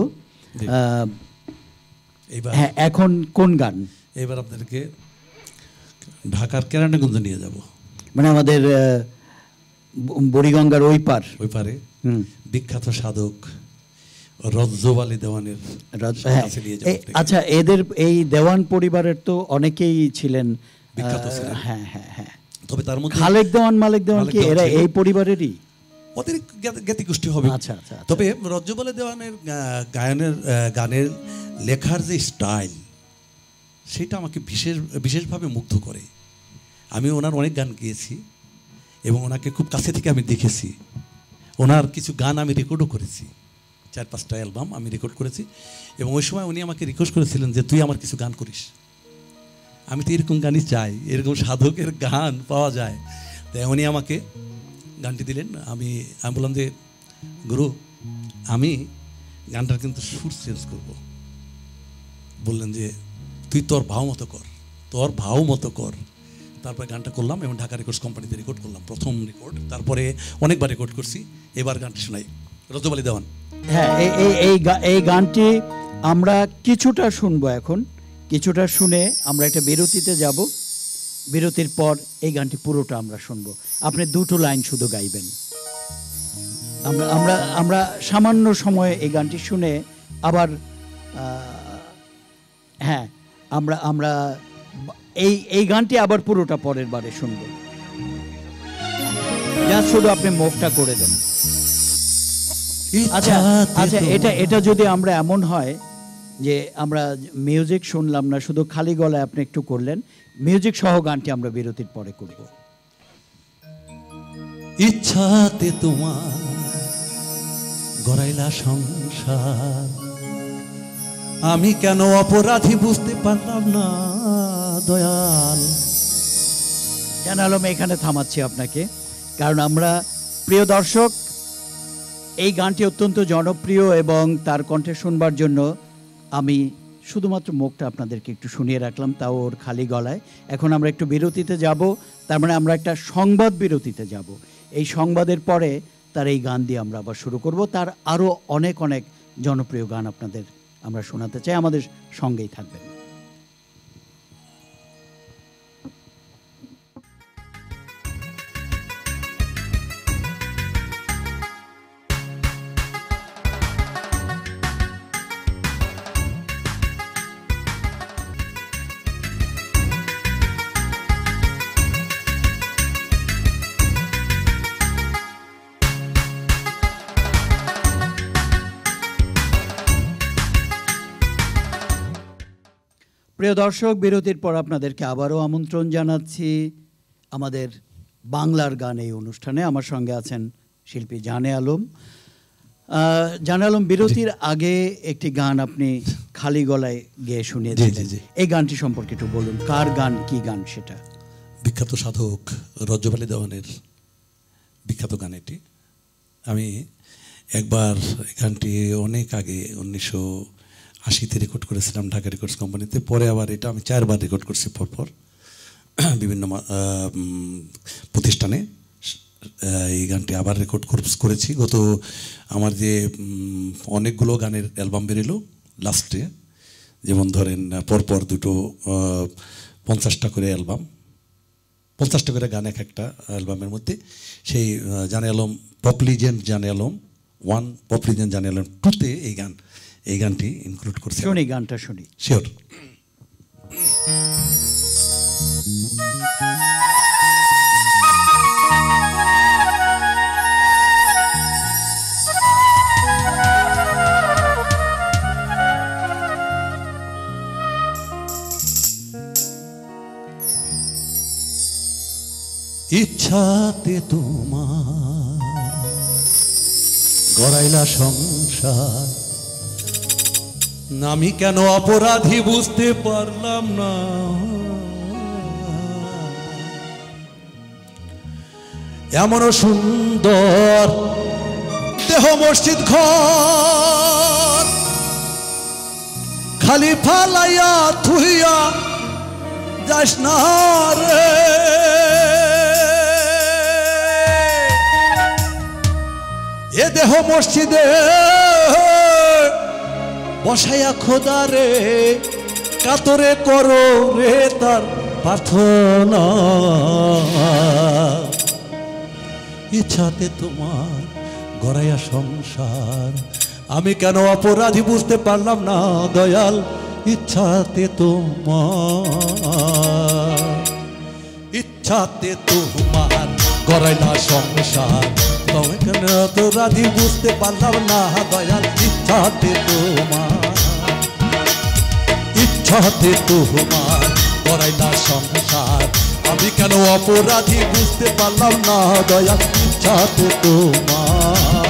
হ্যাঁ, এখন কোন গান? এবার আপনাদেরকে ঢাকার কেরানীগঞ্জ নিয়ে যাব। মানে আমাদের বুড়িগঙ্গার ওই পার, ওই পারে বিখ্যাত সাধক রজ্জবালি দেওয়ানের। আচ্ছা, এদের এই দেওয়ান পরিবারের তো অনেকেই ছিলেন বিখ্যাত ছিলেন। হ্যাঁ হ্যাঁ হ্যাঁ। তবে তার মধ্যে খালেক দেওয়ান, মালেক দেওয়ান কি এরা এই পরিবারেরই? ওদের জ্ঞাতিগোষ্ঠী হবে। আচ্ছা আচ্ছা। তবে রজ্জবালি দেওয়ানের গায়নের গানের লেখার যে স্টাইল, সেটা আমাকে বিশেষ বিশেষভাবে মুগ্ধ করে। আমি ওনার অনেক গান গেয়েছি এবং ওনাকে খুব কাছে থেকে আমি দেখেছি। ওনার কিছু গান আমি রেকর্ডও করেছি, চার পাঁচটা অ্যালবাম আমি রেকর্ড করেছি। এবং ওই সময় উনি আমাকে রিকোয়েস্ট করেছিলেন যে তুই আমার কিছু গান করিস। আমি তো এরকম গানই চাই, এরকম সাধকের গান পাওয়া যায়। তাই উনি আমাকে গানটি দিলেন। আমি আমি বললাম যে গুরু, আমি গানটার কিন্তু সুর চেঞ্জ করব। বললেন যে তুই তোর ভাও মতো কর, তোর ভাও মতো কর। তারপরে গানটা করলাম এবং ঢাকা রেকর্ডস কোম্পানিতে রেকর্ড করলাম, প্রথম রেকর্ড। তারপরে অনেকবার রেকর্ড করছি। এবার গানটি শোনাই, রজ্জবালি দেওয়ান। হ্যাঁ, এই এই এই গানটি আমরা কিছুটা শুনবো এখন। কিছুটা শুনে আমরা একটা বিরতিতে যাব। বিরতির পর এই গানটি পুরোটা আমরা শুনবো। আপনি দুটো লাইন শুধু গাইবেন। আমরা আমরা আমরা সামান্য সময়ে এই গানটি শুনে আবার হ্যাঁ আমরা আমরা এই এই গানটি আবার পুরোটা পরের বারে শুনবো। যা শুধু আপনি মুখটা করে দেন। আচ্ছা আচ্ছা, এটা এটা যদি আমরা এমন হয় যে আমরা মিউজিক শুনলাম না, শুধু খালি গলায় আপনি একটু করলেন, মিউজিক সহ গানটি আমরা বিরতির পরে করব। ইচ্ছাতে তোমার গড়াইলা সংসার, আমি কেন অপরাধী বুঝতে পারলাম না দয়াল। জানে আলম, এখানে থামাচ্ছি আপনাকে, কারণ আমরা, প্রিয় দর্শক, এই গানটি অত্যন্ত জনপ্রিয় এবং তার কণ্ঠে শুনবার জন্য আমি শুধুমাত্র মুখটা আপনাদেরকে একটু শুনিয়ে রাখলাম, তাও ওর খালি গলায়। এখন আমরা একটু বিরতিতে যাব, তার মানে আমরা একটা সংবাদ বিরতিতে যাব। এই সংবাদের পরে তার এই গান দিয়ে আমরা আবার শুরু করব। তার আরও অনেক অনেক জনপ্রিয় গান আপনাদের আমরা শোনাতে চাই। আমাদের সঙ্গেই থাকবেন। প্রিয় দর্শক, বিরতির পর আপনাদেরকে আবারও আমন্ত্রণ জানাচ্ছি আমাদের বাংলার গান এই অনুষ্ঠানে। আমার সঙ্গে আছেন শিল্পী জানে আলম। জানে আলম, বিরতির আগে একটি গান আপনি খালি গলায় গেয়ে শুনিয়েছিলেন, এই গানটি সম্পর্কে একটু বলুন। কার গান, কি গান সেটা? বিখ্যাত সাধক রজ্জবালি দেওয়ানের বিখ্যাত গান এটি। আমি একবার গানটি অনেক আগে উনিশশো আশিতে রেকর্ড করেছিলাম ঢাকা রেকর্ডস কোম্পানিতে। পরে আবার এটা আমি চারবার রেকর্ড করছি পরপর বিভিন্ন প্রতিষ্ঠানে। এই গানটি আবার রেকর্ড করেছি। গত আমার যে অনেকগুলো গানের অ্যালবাম বেরোলো লাস্টে, যেমন ধরেন পরপর দুটো পঞ্চাশটা করে অ্যালবাম, পঞ্চাশটা করে গান এক একটা অ্যালবামের মধ্যে। সেই জানে আলম, পপ লিজেন্ড জানে আলম, ওয়ান পপুলার চ্যানেল টুতে এই গান এই গানটি ইনক্লুড করছি। শুনি গানটা শুনি। শিওর। ইচ্ছাতে তোমার গড়াইলা সংসার, আমি কেন অপরাধী বুঝতে পারলাম না। এমন সুন্দর দেহ মসজিদ ঘর খালি ফালাইয়া থুইয়া যাস না রে। এ দেহ মসজিদে বসাইয়া খোদা রে কাতরে করো রে তার প্রার্থনা। ইচ্ছাতে তোমার গড়াইয়া সংসার, আমি কেন অপরাধী বুঝতে পারলাম না দয়াল। ইচ্ছাতে তোমার ইচ্ছাতে তোমার গড়াইলা সংসার, তবে কেন অপরাধী বুঝতে পারলাম না দয়াল। ইচ্ছাতে তোমার ইচ্ছাতে তোমার গড়াইলা সংসার, আমি কেন অপরাধী বুঝতে পারলাম না দয়াল। ইচ্ছাতে তোমার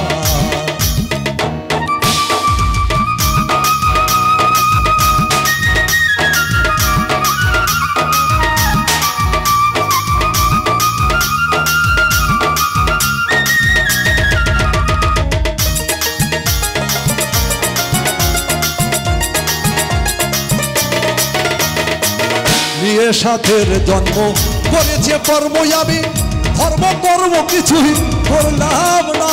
নিয়ে সাথের জন্ম করেছে কর্ম, আমি ধর্ম কর্ম কিছুই করলাম না।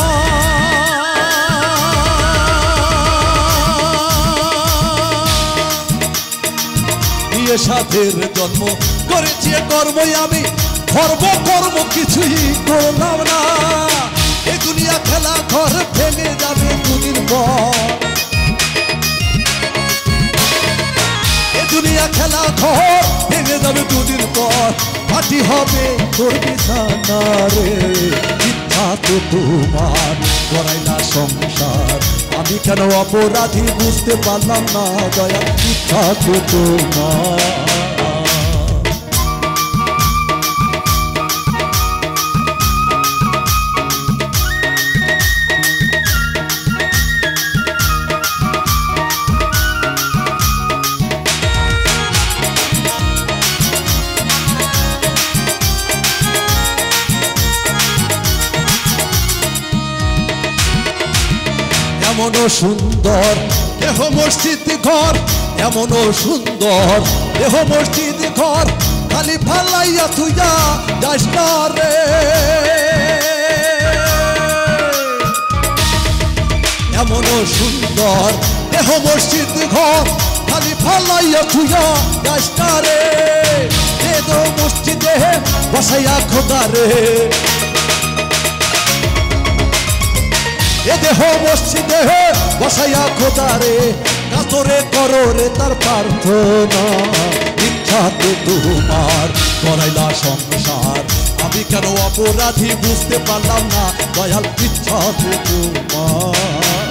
নিয়ে সাথের জন্ম করেছে কর্ম, আমি ধর্ম কর্ম কিছুই করলাম না। এ দুনিয়া খেলা ঘর ভেঙে যাবে দুদিন পর, দুনিয়া খেলা ঘর ভেঙে যাবে দুদিন পর, মাটি হবে তোর বিছানা রে। ইচ্ছাতে তোমার গড়াইলা সংসার, আমি কেন অপরাধী বুঝতে পারলাম না দয়া। ইচ্ছাতে তোমার এমন সুন্দর দেহ মসজিদ ঘর, এমন সুন্দর দেহ মসজিদ ঘর খালি ফালাইয়া তুইয়া যাস না রে। এমন সুন্দর দেহ মসজিদ ঘর খালি ফালাইয়া তুইয়া যাস না রে। এ দেহ মসজিদে বসাইয়া খোদা রে, এ দেহ মসজিদে বসাইয়া খোদা রে কাতরে করো রে তার প্রার্থনা। ইচ্ছাতে তোমার গড়াইলা সংসার, আমি কেন অপরাধী বুঝতে পারলাম না দয়াল। ইচ্ছাতে তোমার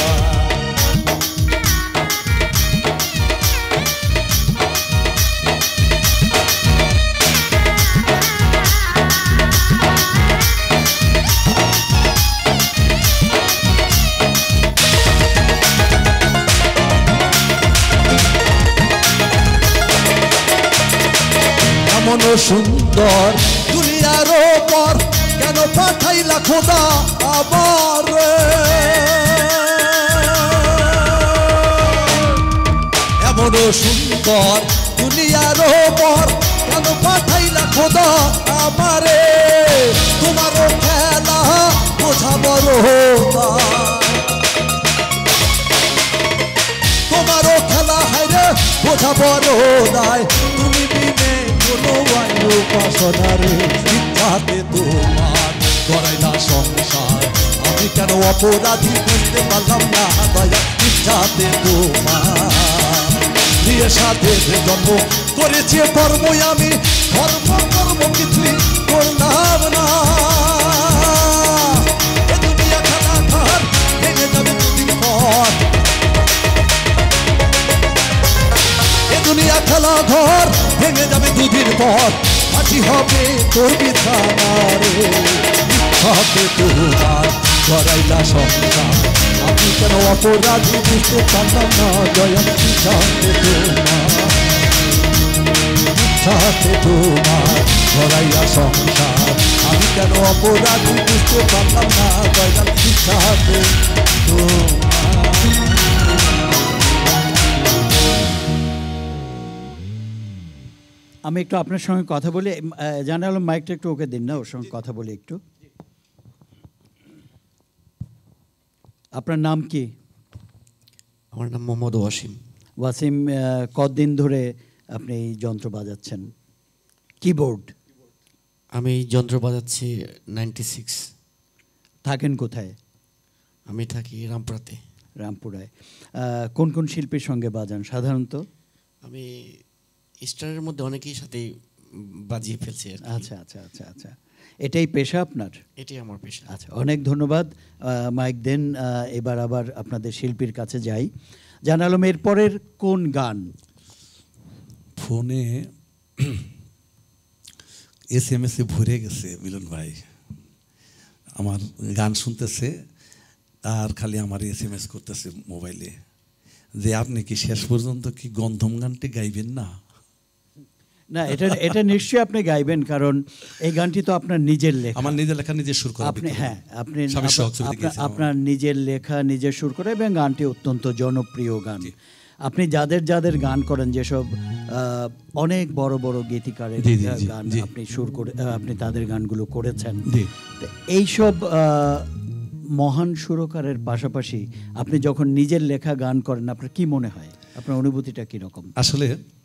এমন সুন্দর দুনিয়ার ওপর কেন পাঠাইলা খোদা আবার। এমন সুন্দর দুনিয়ার ওপর কেন পাঠাইলা খোদা আমারে। তোমারও খেলা বোঝা বড়, তোমারও খেলা হাইরে বোঝা বড় দায়। তুমি বিনে কোনো উপাসনারে। ইচ্ছাতে তোমার গড়াইলা সংসার, আমি কেন অপরাধী বুঝতে পারলাম না দয়া ইচ্ছাতে তোমার নিয়ে সাথে জন্ম করেছি কর্ম আমি কর্ম কর্ম কিছুই করলাম না এ দুনিয়া খেলা ঘর ভেঙে যাবে দুদিন পর এ দুনিয়া খেলা ঘর ভেঙে যাবে দুদিন পর ফাঁসি হবে তোর বিছানারে ইচ্ছাতে তোমার করাইলা সংসার আমি কেন অপরাধী বুঝতে পারলাম না দয়া ইচ্ছাতে তোমার ইচ্ছাতে তোমার করাইলা সংসার আমি কেন অপরাধী বুঝতে পারলাম না দয়া ইচ্ছাতে তোমার। আমি একটু আপনার সঙ্গে কথা বলি, জানালো মাইকটা একটু ওকে দিন না, ওর সঙ্গে কথা বলি একটু। আপনার নাম কি? আমার নাম মোহাম্মদ ওয়াসিম। ওয়াসিম, কতদিন ধরে আপনি এই যন্ত্র বাজাচ্ছেন? কিবোর্ড। আমি যন্ত্র বাজাচ্ছি নাইনটি সিক্স। থাকেন কোথায়? আমি থাকি রামপুরাতে। রামপুরায়। কোন কোন শিল্পীর সঙ্গে বাজান সাধারণত? আমি স্টারের মধ্যে অনেকেই সাথে বাজিয়ে ফেলছি। আচ্ছা আচ্ছা আচ্ছা আচ্ছা, এটাই পেশা আপনার? এটাই আমার পেশা। আচ্ছা, অনেক ধন্যবাদ। মাইক দেন। এবার আবার আপনাদের শিল্পীর কাছে যাই। জানালাম এরপরের কোন গান? ফোনে এস এম এস এ ভরে গেছে মিলন ভাই, আমার গান শুনতেছে আর খালি আমার এস এম এস করতেছে মোবাইলে যে আপনি কি শেষ পর্যন্ত কি গন্ধম গানটি গাইবেন না? না, এটা এটা নিশ্চয়ই আপনি গাইবেন, কারণ এই গানটি তো আপনার নিজের লেখা। আমার নিজের লেখা নিজের সুর করা। আপনি হ্যাঁ আপনি আপনি আপনার নিজের লেখা নিজের সুর করে, এবং গানটি অত্যন্ত জনপ্রিয় গান। আপনি যাদের যাদের গান করেন, যেসব অনেক বড় বড় গীতিকারের গান আপনি সুর করে আপনি তাদের গানগুলো করেছেন, এইসব মহান সুরকারের পাশাপাশি আপনি যখন নিজের লেখা গান করেন, আপনার কি মনে হয়? আপনার অনুভূতিটা কীরকম? আসলে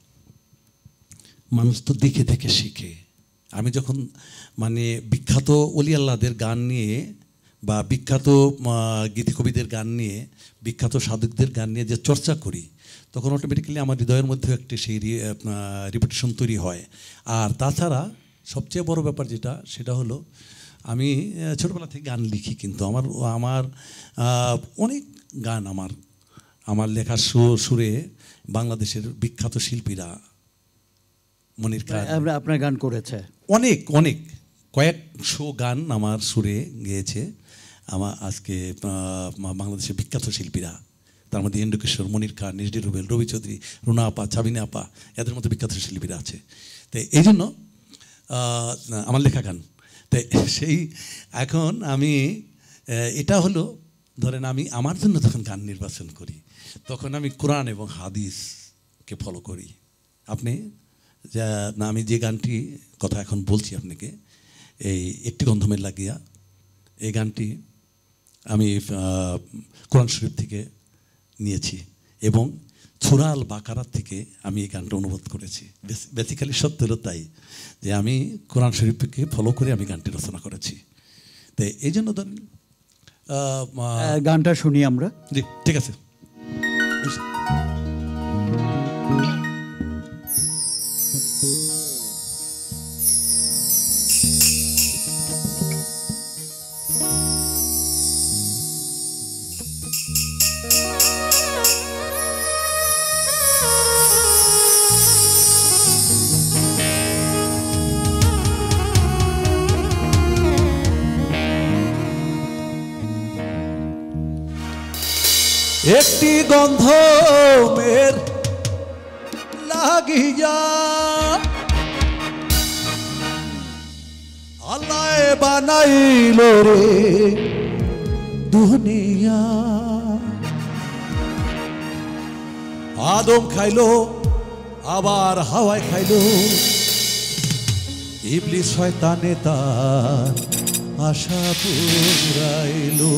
মানুষ তো দেখে দেখে শিখে। আমি যখন মানে বিখ্যাত অলি আল্লাহদের গান নিয়ে বা বিখ্যাত গীতিকবিদের গান নিয়ে, বিখ্যাত সাধকদের গান নিয়ে যে চর্চা করি, তখন অটোমেটিক্যালি আমার হৃদয়ের মধ্যে একটি সেই রিপিটেশন তৈরি হয়। আর তাছাড়া সবচেয়ে বড় ব্যাপার যেটা, সেটা হলো আমি ছোটোবেলা থেকে গান লিখি, কিন্তু আমার আমার অনেক গান আমার আমার লেখার সুরে বাংলাদেশের বিখ্যাত শিল্পীরা মনির খান আপনার গান করেছে। অনেক অনেক কয়েকশো গান আমার সুরে গেয়েছে আমার আজকে বাংলাদেশের বিখ্যাত শিল্পীরা। তার মধ্যে ইন্দ্রকিশোর, মনির খান, নিজডি রুবেল, রবি চৌধুরী, রুনা আপা, চাবিনা আপা, এদের মধ্যে বিখ্যাত শিল্পীরা আছে। তো এই জন্য আমার লেখা গান। তাই সেই এখন আমি এটা হলো ধরেন আমি আমার জন্য যখন গান নির্বাচন করি, তখন আমি কোরআন এবং হাদিসকে ফলো করি। আপনি যা না, আমি যে গানটি কথা এখন বলছি আপনাকে, এই একটি গন্ধমের লাগিয়া, এই গানটি আমি কোরআন শরীফ থেকে নিয়েছি এবং সূরা আল বাকারাত থেকে আমি এই গানটা অনুবাদ করেছি। বেসিক্যালি সত্য হলো তাই যে আমি কোরআন শরীফকে ফলো করে আমি গানটি রচনা করেছি। তো এই জন্য ধরেন গানটা শুনি আমরা। জি, ঠিক আছে। একটি গন্ধমের লাগিয়া আল্লাহ বানাইল রে দুনিয়া, আদম খাইলো আবার হাওয়ায় খাইলো, ইবলিস শয়তানে তার আশা পুরাইলো।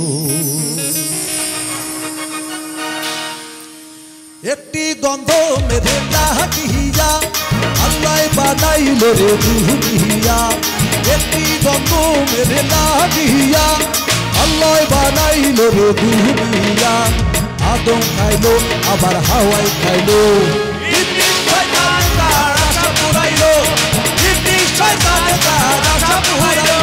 একটি গন্ধ মেরে লাগিয়া আল্লাহ বানাইল রে দুনিয়া, একটি গন্ধ মেরে লাগিয়া আল্লাহ বানাইলো রে দুনিয়া আদম খাইলো আবার হাওয়াই খাইলো ইবলিস শয়তান তার আশা পুরাইলো ইবলিস শয়তান তার আশা পুরাইলো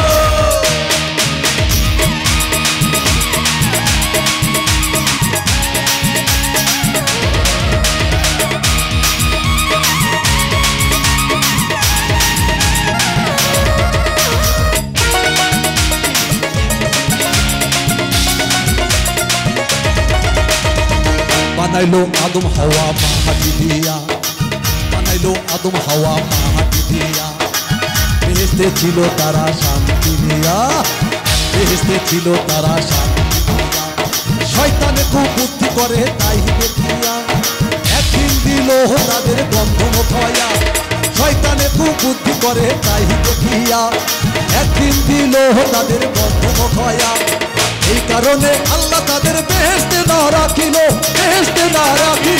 বানাইলো আদম হাওয়া মাটি দিয়া বানাইলো আদম হাওয়া মাটি দিয়া বেহেশতে ছিল তারা শান্তি দিয়া বেহেশতে ছিল তারা শান্তি দিয়া শয়তানে খুব বুদ্ধি করে তাই দেখিয়া একদিন দিল তাদের গন্ধ মথয়া শয়তানে খুব বুদ্ধি করে তাই দেখিয়া একদিন দিল তাদের গন্ধ মথয়া এই কারণে আল্লাহ তাদের বেহেশতে না রাখিল বেহেশতে না রাখিল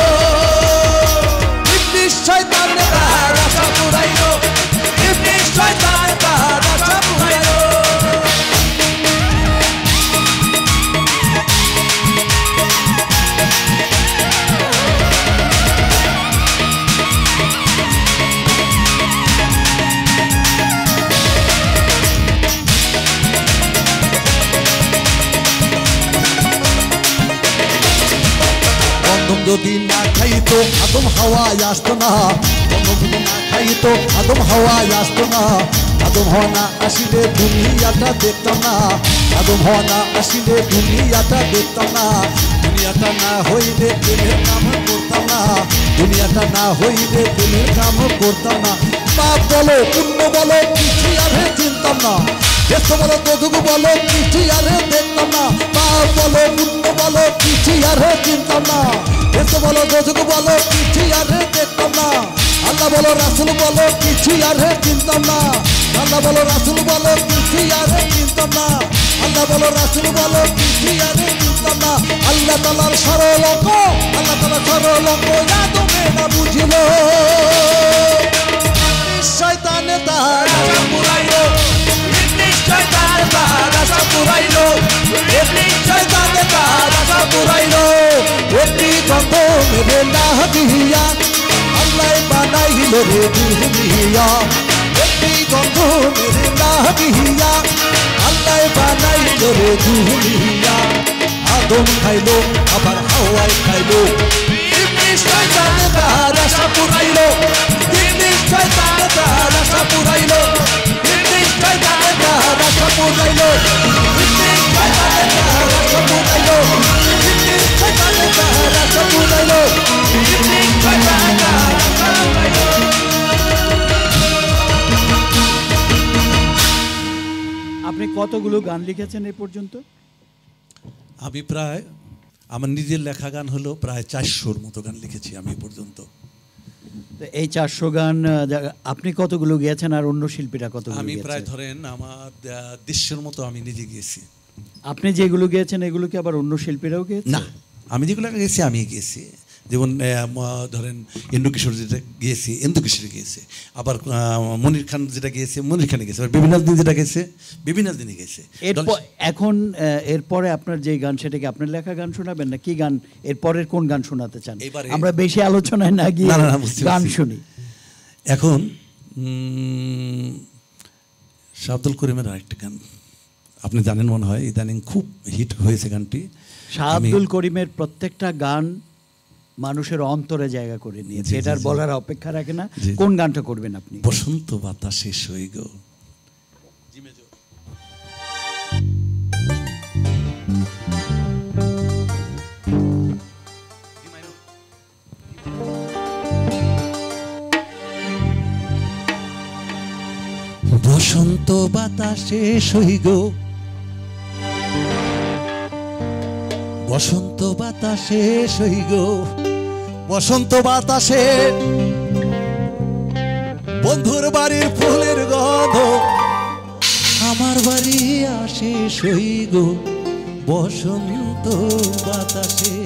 ইবলিস শয়তান তার আশা পুরাইল ইবলিস শয়তান তার আশা পুরাইল যদি না খাইতো আদম হাওয়ায় আসতো না যদি না খাইতো আদম হাওয়ায় আসতো না আদম হওয়া না আসিলে দুনিয়াটা দেখতাম না আদম হওয়া না আসিলে দুনিয়াটা দেখতাম না দুনিয়াটা না হইলে প্রেমের কাম করতাম না দুনিয়াটা না হইলে প্রেমের কাম করতাম না পাপ বলো পুণ্য বলো কিছু আরে চিনতাম না দেশ বলো দোজক বলো কিছু আরে দেখতাম না পাপ বলো পুণ্য বলো কিছু আরে চিনতাম না দেশ বলো দোজক বলো কিছু আরে দেখতাম না আল্লাহ বলো রাসূল বলো কিছু আরে চিনতাম না আল্লাহ বলো রাসূল বলো কিছু আরে চিনতাম না আল্লাহ বলো রাসূল বলো কিছু আরে চিনতাম না আল্লাহ তাআলার সরলঙ্ক আল্লাহ তাআলার সরলঙ্ক আদমে না বুঝিল শয়তানে তার আশা পুরাইলো ইবলিস শয়তান তার আশা পুরাইলো ইবলিস শয়তানে তার আশা পুরাইলো একটি গন্ধ মেরে না দিয়া আল্লাহ বানাইলো রে দুনিয়া একটি গন্ধ মেরে না দিয়া আল্লাহ বানাইলো রে দুনিয়া আদম খাইলো আবার হাওয়াই খাইলো ইবলিস শয়তানে তার আশা পুরাইলো ইবলিস শয়তানে তার আশা পুরাইলো ইবলিস শয়তানে তার আশা পুরাইলো ইবলিস শয়তানে তার আশা পুরাইলো ইবলিস শয়তানে তার আশা পুরাইলো ইবলিস শয়তানে তার আশা পুরাইলো। আপনি কতগুলো গান লিখেছেন এই পর্যন্ত? আমি প্রায় আমার নিজের লেখা গান হলো প্রায় চারশোর মতো গান লিখেছি আমি এ পর্যন্ত। তো এই চারশো গান আপনি কতগুলো গেয়েছেন আর অন্য শিল্পীরা কতগুলো? আমি প্রায় ধরেন আমার দেড়শোর মতো আমি নিজে গিয়েছি। আপনি যেগুলো গেয়েছেন এগুলো কি আবার অন্য শিল্পীরাও গেয়েছেন? না, আমি যেগুলো গেছি আমি গিয়েছি। যেমন ধরেন ইন্দু কিশোর যেটা গিয়েছি ইন্দু কিশোর গিয়েছে, আবার মনির খান যেটা গিয়েছে মনির খানে গেছে, বিভিন্ন দিন যেটা গেছে বিভিন্ন দিনে গেছে। এখন এরপরে আপনার যে গান সেটা কি আপনার লেখা গান শোনাবেন না কি গান এরপরের কোন গান শোনাতে চান? আমরা বেশি আলোচনায় না গিয়ে গান শুনি। এখন শাহ আব্দুল করিমের আরেকটা গান আপনি জানেন মনে হয়, ইদানিং খুব হিট হয়েছে গানটি। শাহ আব্দুল করিমের প্রত্যেকটা গান মানুষের অন্তরে জায়গা করে নিয়েছে, এটার বলার অপেক্ষা রাখে না। কোন গানটা করবেন আপনি? বসন্ত বাতাসে সই গো। বসন্ত বাতাসে সই গো, বসন্ত বাতাসে সই গো, বসন্ত বাতাসে বন্ধুর বাড়ির ফুলের গন্ধ আমার বাড়ি আসে সই গো, বসন্ত বাতাসে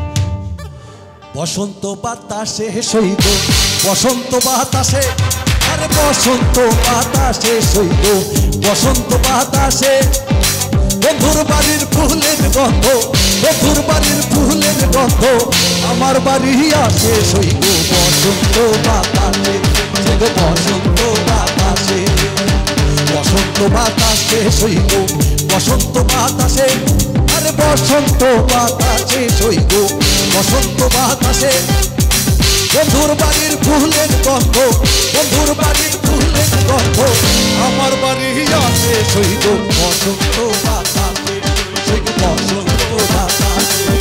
বসন্ত বাতাসে সই গো, বসন্ত বাতাসে আর আরে বসন্ত বাতাসে সইব বসন্ত বাতাসে বন্ধুর বাড়ির ফুলের গন্ধ বন্ধুর বাড়ির ফুলের গন্ধ আমার বাড়ি আসে সইব বসন্ত বাতাসে সইব বসন্ত বাতাসে বসন্ত বাতাসে সইব বসন্ত বাতাসে আরে বসন্ত বাতাসে সইব বসন্ত বাতাসে বন্ধুর বাড়ির ফুলের গন্ধ বন্ধুর বাড়ির ফুলের গন্ধ আমার বাড়ি আসে সইব বসন্ত বাতাসে সইব বসন্ত বাতাসে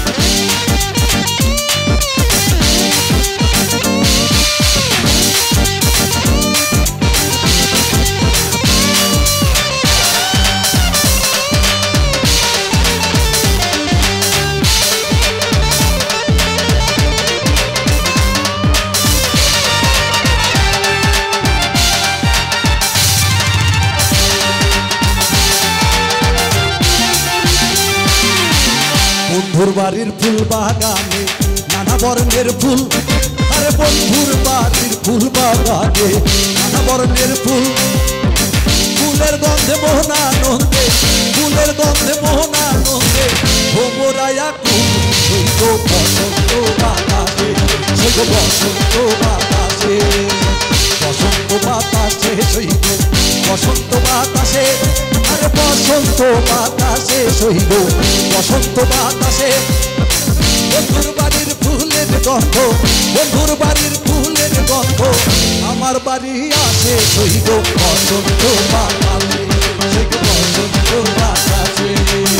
বন্ধুর বাড়ির ফুল বাগানে নানা বর্ণের ফুল আরে বন্ধুর বাড়ির ফুল বাগানে নানা বর্ণের ফুল ফুলের গন্ধে মোহনানন্দে ফুলের গন্ধে মোহনানন্দে ভোমরায়া কুল সইব বসন্ত বাতাসে সইব বসন্ত বাতাসে বসন্ত বাতাসে সইব বসন্ত বাতাসে আরে বসন্ত বাতাসে সইব বসন্ত বাতাসে বন্ধুর বাড়ির ফুলের গন্ধ বন্ধুর বাড়ির ফুলের গন্ধ আমার বাড়ি আসে সইব বসন্ত বাতাসে সইব বসন্ত বাতাসে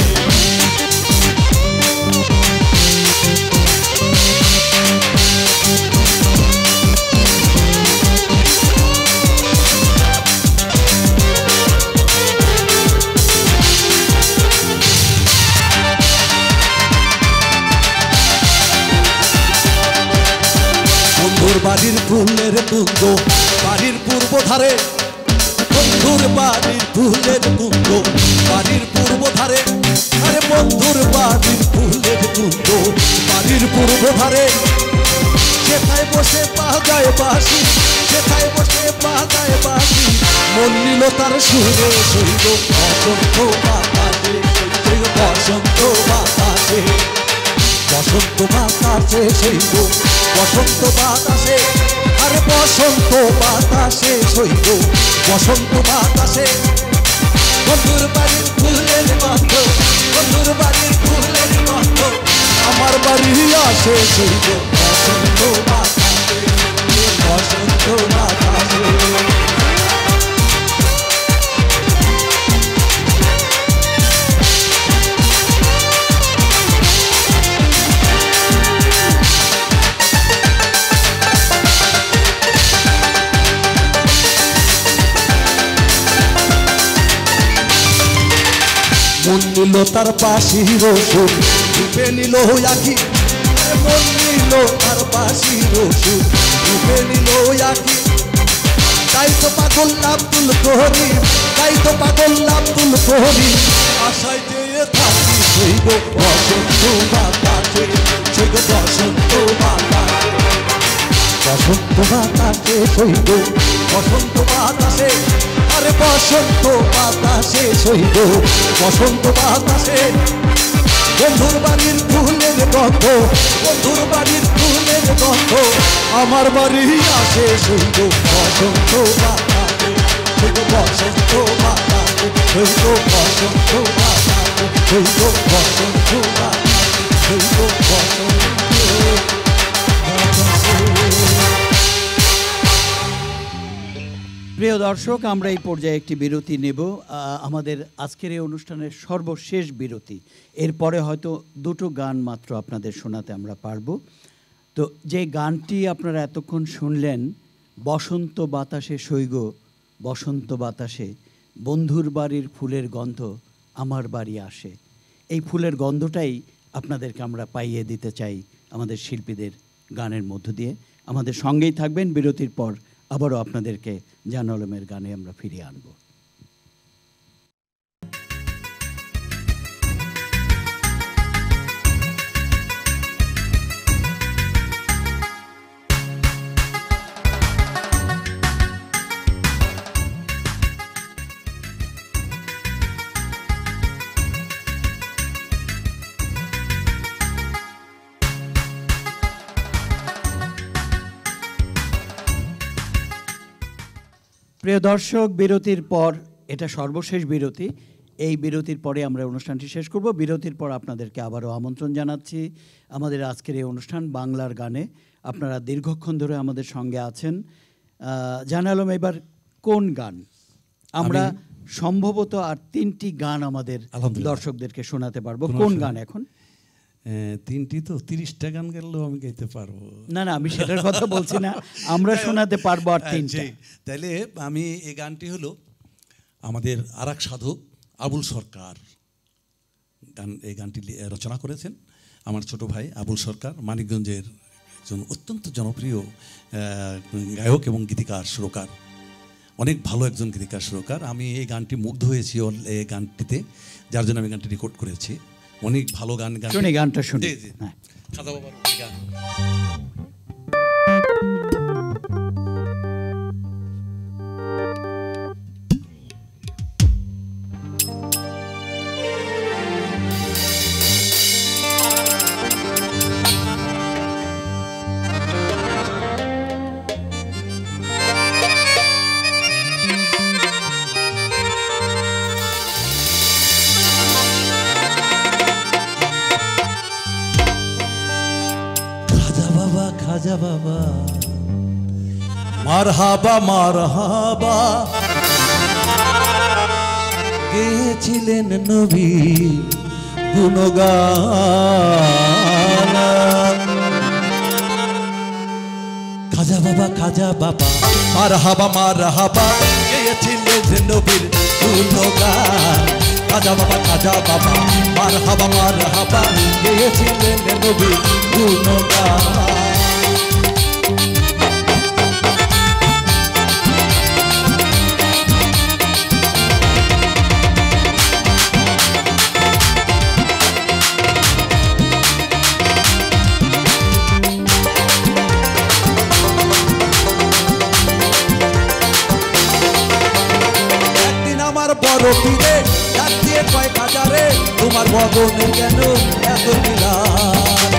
বন্ধুর বাড়ির ফুলের কুঞ্জ বাড়ির পূর্ব ধারে বন্ধুর বাড়ির ফুলের কুঞ্জ বাড়ির পূর্ব ধারে আরে বন্ধুর বাড়ির ফুলের কুঞ্জ বাড়ির পূর্ব ধারে সেথায় বসে বাজায় বাঁশি সেথায় বসে বাজায় বাঁশি মন নিল তার সুরে সইব বসন্ত বাতাসে সইব বসন্ত বাতাসে বসন্ত বাতাসে সইব বসন্ত বাতাসে আরে বসন্ত বাতাসে সইব বসন্ত বাতাসে বন্ধুর বাড়ির ফুলের গন্ধ বন্ধুর বাড়ির ফুলের গন্ধ আমার বাড়ি আসে সইব বসন্ত বাতাসে বসন্ত বাতাসে মন নিল তার বাঁশির সুর রূপে নিল আখি মন নিল তার বাঁশির সুর রূপে নিল আখি তাই তো পাগল আব্দুল করিম তাই তো পাগল আব্দুল করিম আশায় চেয়ে থাকি সইব বসন্ত বাতাসে সইব বসন্ত বাতাসে বসন্ত বাতাসে সইব বসন্ত বাতাসে আরে বসন্ত বাতাসে সইব বসন্ত বাতাসে বন্ধুর বাড়ির ফুলের গন্ধ বন্ধুর বাড়ির ফুলের গন্ধ আমার বাড়ি আসে সইব বসন্ত বাতাসে সইব বসন্ত বাতাসে সইব বসন্ত বাতাসে সইব বসন্ত বাতাসে সইব বসন্ত প্রিয় দর্শক, আমরা এই পর্যায়ে একটি বিরতি নেব। আমাদের আজকের এই অনুষ্ঠানের সর্বশেষ বিরতি। এরপরে হয়তো দুটো গান মাত্র আপনাদের শোনাতে আমরা পারবো। তো যে গানটি আপনারা এতক্ষণ শুনলেন, বসন্ত বাতাসে সইগ বসন্ত বাতাসে বন্ধুর বাড়ির ফুলের গন্ধ আমার বাড়ি আসে, এই ফুলের গন্ধটাই আপনাদেরকে আমরা পাইয়ে দিতে চাই আমাদের শিল্পীদের গানের মধ্য দিয়ে। আমাদের সঙ্গেই থাকবেন। বিরতির পর আবারও আপনাদেরকে জান আলমের গানে আমরা ফিরিয়ে আনব। প্রিয় দর্শক, বিরতির পর, এটা সর্বশেষ বিরতি, এই বিরতির পরে আমরা অনুষ্ঠানটি শেষ করব। বিরতির পর আপনাদেরকে আবারও আমন্ত্রণ জানাচ্ছি আমাদের আজকের এই অনুষ্ঠান বাংলার গানে। আপনারা দীর্ঘক্ষণ ধরে আমাদের সঙ্গে আছেন। জানালাম এবার কোন গান আমরা সম্ভবত আর তিনটি গান আমাদের দর্শকদেরকে শোনাতে পারবো। কোন গান এখন? তিনটি তো তিরিশটা গান গেলেও আমি গাইতে পারবো না। না, আমি সেটার কথা বলছি না, আমরা শোনাতে পারবো আর তিনটা। তাইলে আমি এই গানটি হলো আমাদের আর এক সাধক আবুল সরকার গান, এই গানটি রচনা করেছেন আমার ছোট ভাই আবুল সরকার, মানিকগঞ্জের একজন অত্যন্ত জনপ্রিয় গায়ক এবং গীতিকার সুরকার, অনেক ভালো একজন গীতিকার সুরকার। আমি এই গানটি মুগ্ধ হয়েছি এই গানটিতে, যার জন্য আমি গানটি রেকর্ড করেছি। অনেক ভালো গান গান শুনি, গানটা শুনি। হ্যাঁ, খাজা বাবার গান। খাজা বাবা মারহাবা মারহাবা গেয়েছিলেন নবী গুণগান। খাজা বাবা খাজা বাবা মারহাবা মারহাবা গেয়েছিলেন নবীর গুণগান। খাজা বাবা খাজা বাবা মারহাবা মারহাবা গেয়েছিলেন নবীর গুণগান। বড় পীরে ডাক দিয়ে কয় হাজারে তোমার বদনে কেন এত মিলান।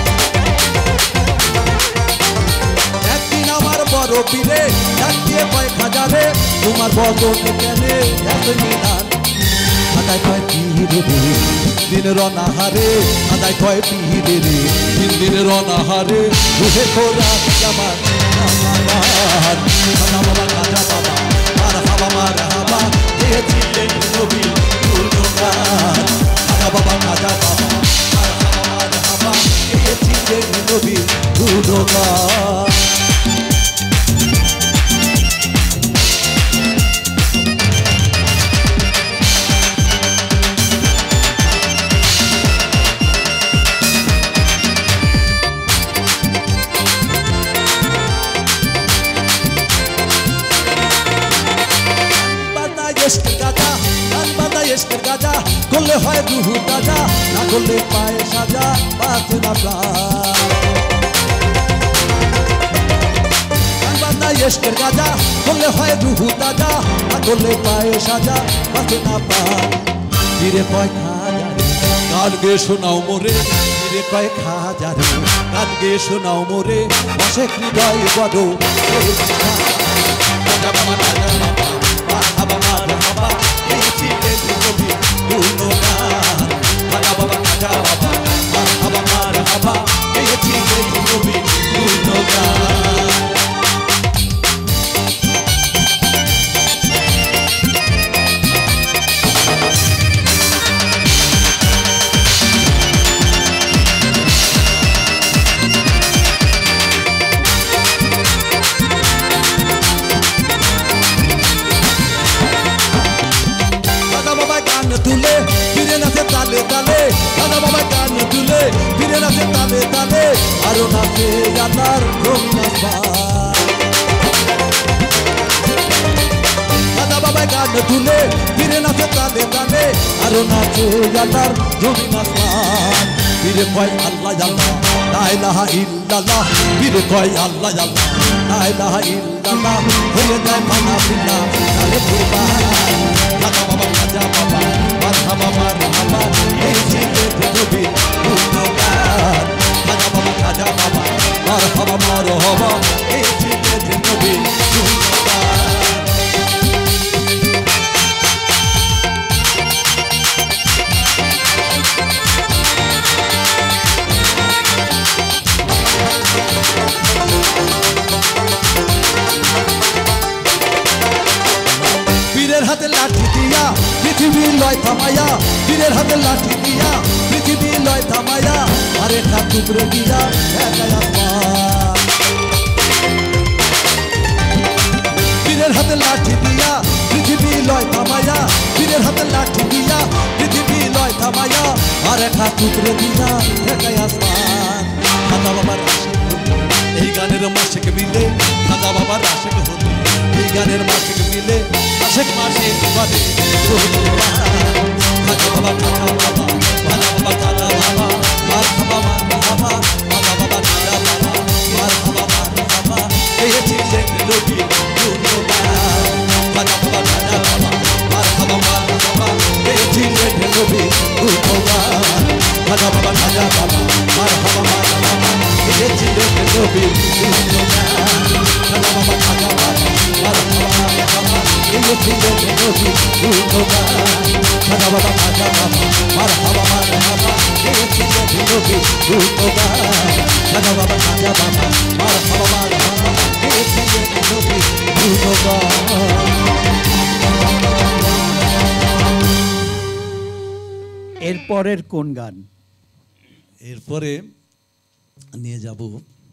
একদিন আমার বড় পীরে ডাক দিয়ে কয় হাজারে তোমার বদনে কেন এত মিলান। আদায় কয় পীরে রে দিন রনাহারে, আদায় কয় পীরে রে তিন দিন রনাহারে রুহে খোরা আমার আমার খাজা বাবা খাজা বাবা মারহাবা মারহাবা গেয়েছিলেন নবী গুণগান। খাজা বাবা খাজা বাবা মারহাবা মারহাবা গেয়েছিলেন নবী গুণগান। গাজা করলে হয় রুহু তাজা, না করলে পায়ে সাজা বাঁচে না প্রাণ। ইশকের গাজা করলে হয় রুহু তাজা, না করলে পায়ে সাজা বাঁচে না প্রাণ। ফিরে কয় খাজা রে গান গে শোনাও মোরে, ফিরে কয় খাজা রে গান গে শোনাও মোরে, বসে হৃদয় বড় খাজা বাবা খাজা বাবা মারহাবা মারহাবা গেয়েছিলেন নবী গুণগান। খাজা বাবা খাজা বাবা মারহাবা মারহাবা গেয়েছিলেন নবী গুণগান। তুলে ফিরে নাচে তালে তালে, খাজা বাবা গান তুলে ফিরে নাচে তালে তালে, আরো নাচে আল্লাহর রহিমাস খাজা বাবা গান তুলে ফিরে নাচে তালে তালে, আরো নাচে আল্লাহর রহিমাস ফিরে কয় আল্লাহ আল্লাহ লা ইলাহা ইল্লাল্লাহ, ফিরে কয় আল্লাহ আল্লাহ লা ইলাহা ইল্লাল্লাহ, হয়ে যায় মানা পিতা আরে কুরবান। খাজা বাবা খাজা বাবা মারহাবা মারহাবা গেয়েছিলেন নবী গুণগান। খাজা বাবা খাজা বাবা মারহাবা মারহাবা গেয়েছিলেন নবী গুণগান। হাতে লাঠি দিয়া পৃথিবী লয় থামায়া বীরের হাতে লাঠি দিয়া পৃথিবী লয় থামায়া আরে ঠাকুর দিয়া একাই আসমান বীরের হাতে লাঠি দিয়া পৃথিবী লয় থামায়া বীরের হাতে লাঠি দিয়া পৃথিবী লয় থামায়া আরে ঠাকুর দিয়া একাই আসমান খাজা বাবার আশিক হতে এই গানের মাসিক মিলে খাজা বাবার আশিক হতে এই গানের মাসিক মিলে আশেক মাসে বাদে খাজা বাবা খাজা বাবা খাজা বাবা খাজা বাবা মার খাবা মার খাবা খাজা বাবা খাজা বাবা মার খাবা মার খাবা এই ছিলেন নবী গুণগান খাজা বাবা খাজা বাবা মার খাবা মার খাবা এই ছিলেন নবী গুণগান খাজা বাবা খাজা বাবা মার খাবা মার খাবা এই ছিলেন নবী গুণগান খাজা বাবা খাজা বাবা মার খাবা মার খাবা এই ছিলেন নবী গুণগান খাজা বাবা খাজা বাবা মার খাবা মার খাবা এই ছিলেন নবী গুণগান খাজা বাবা খাজা বাবা মার খাবা মার খাবা এই ছিলেন নবী গুণগান। এরপরের কোন গান? এরপরে নিয়ে যাব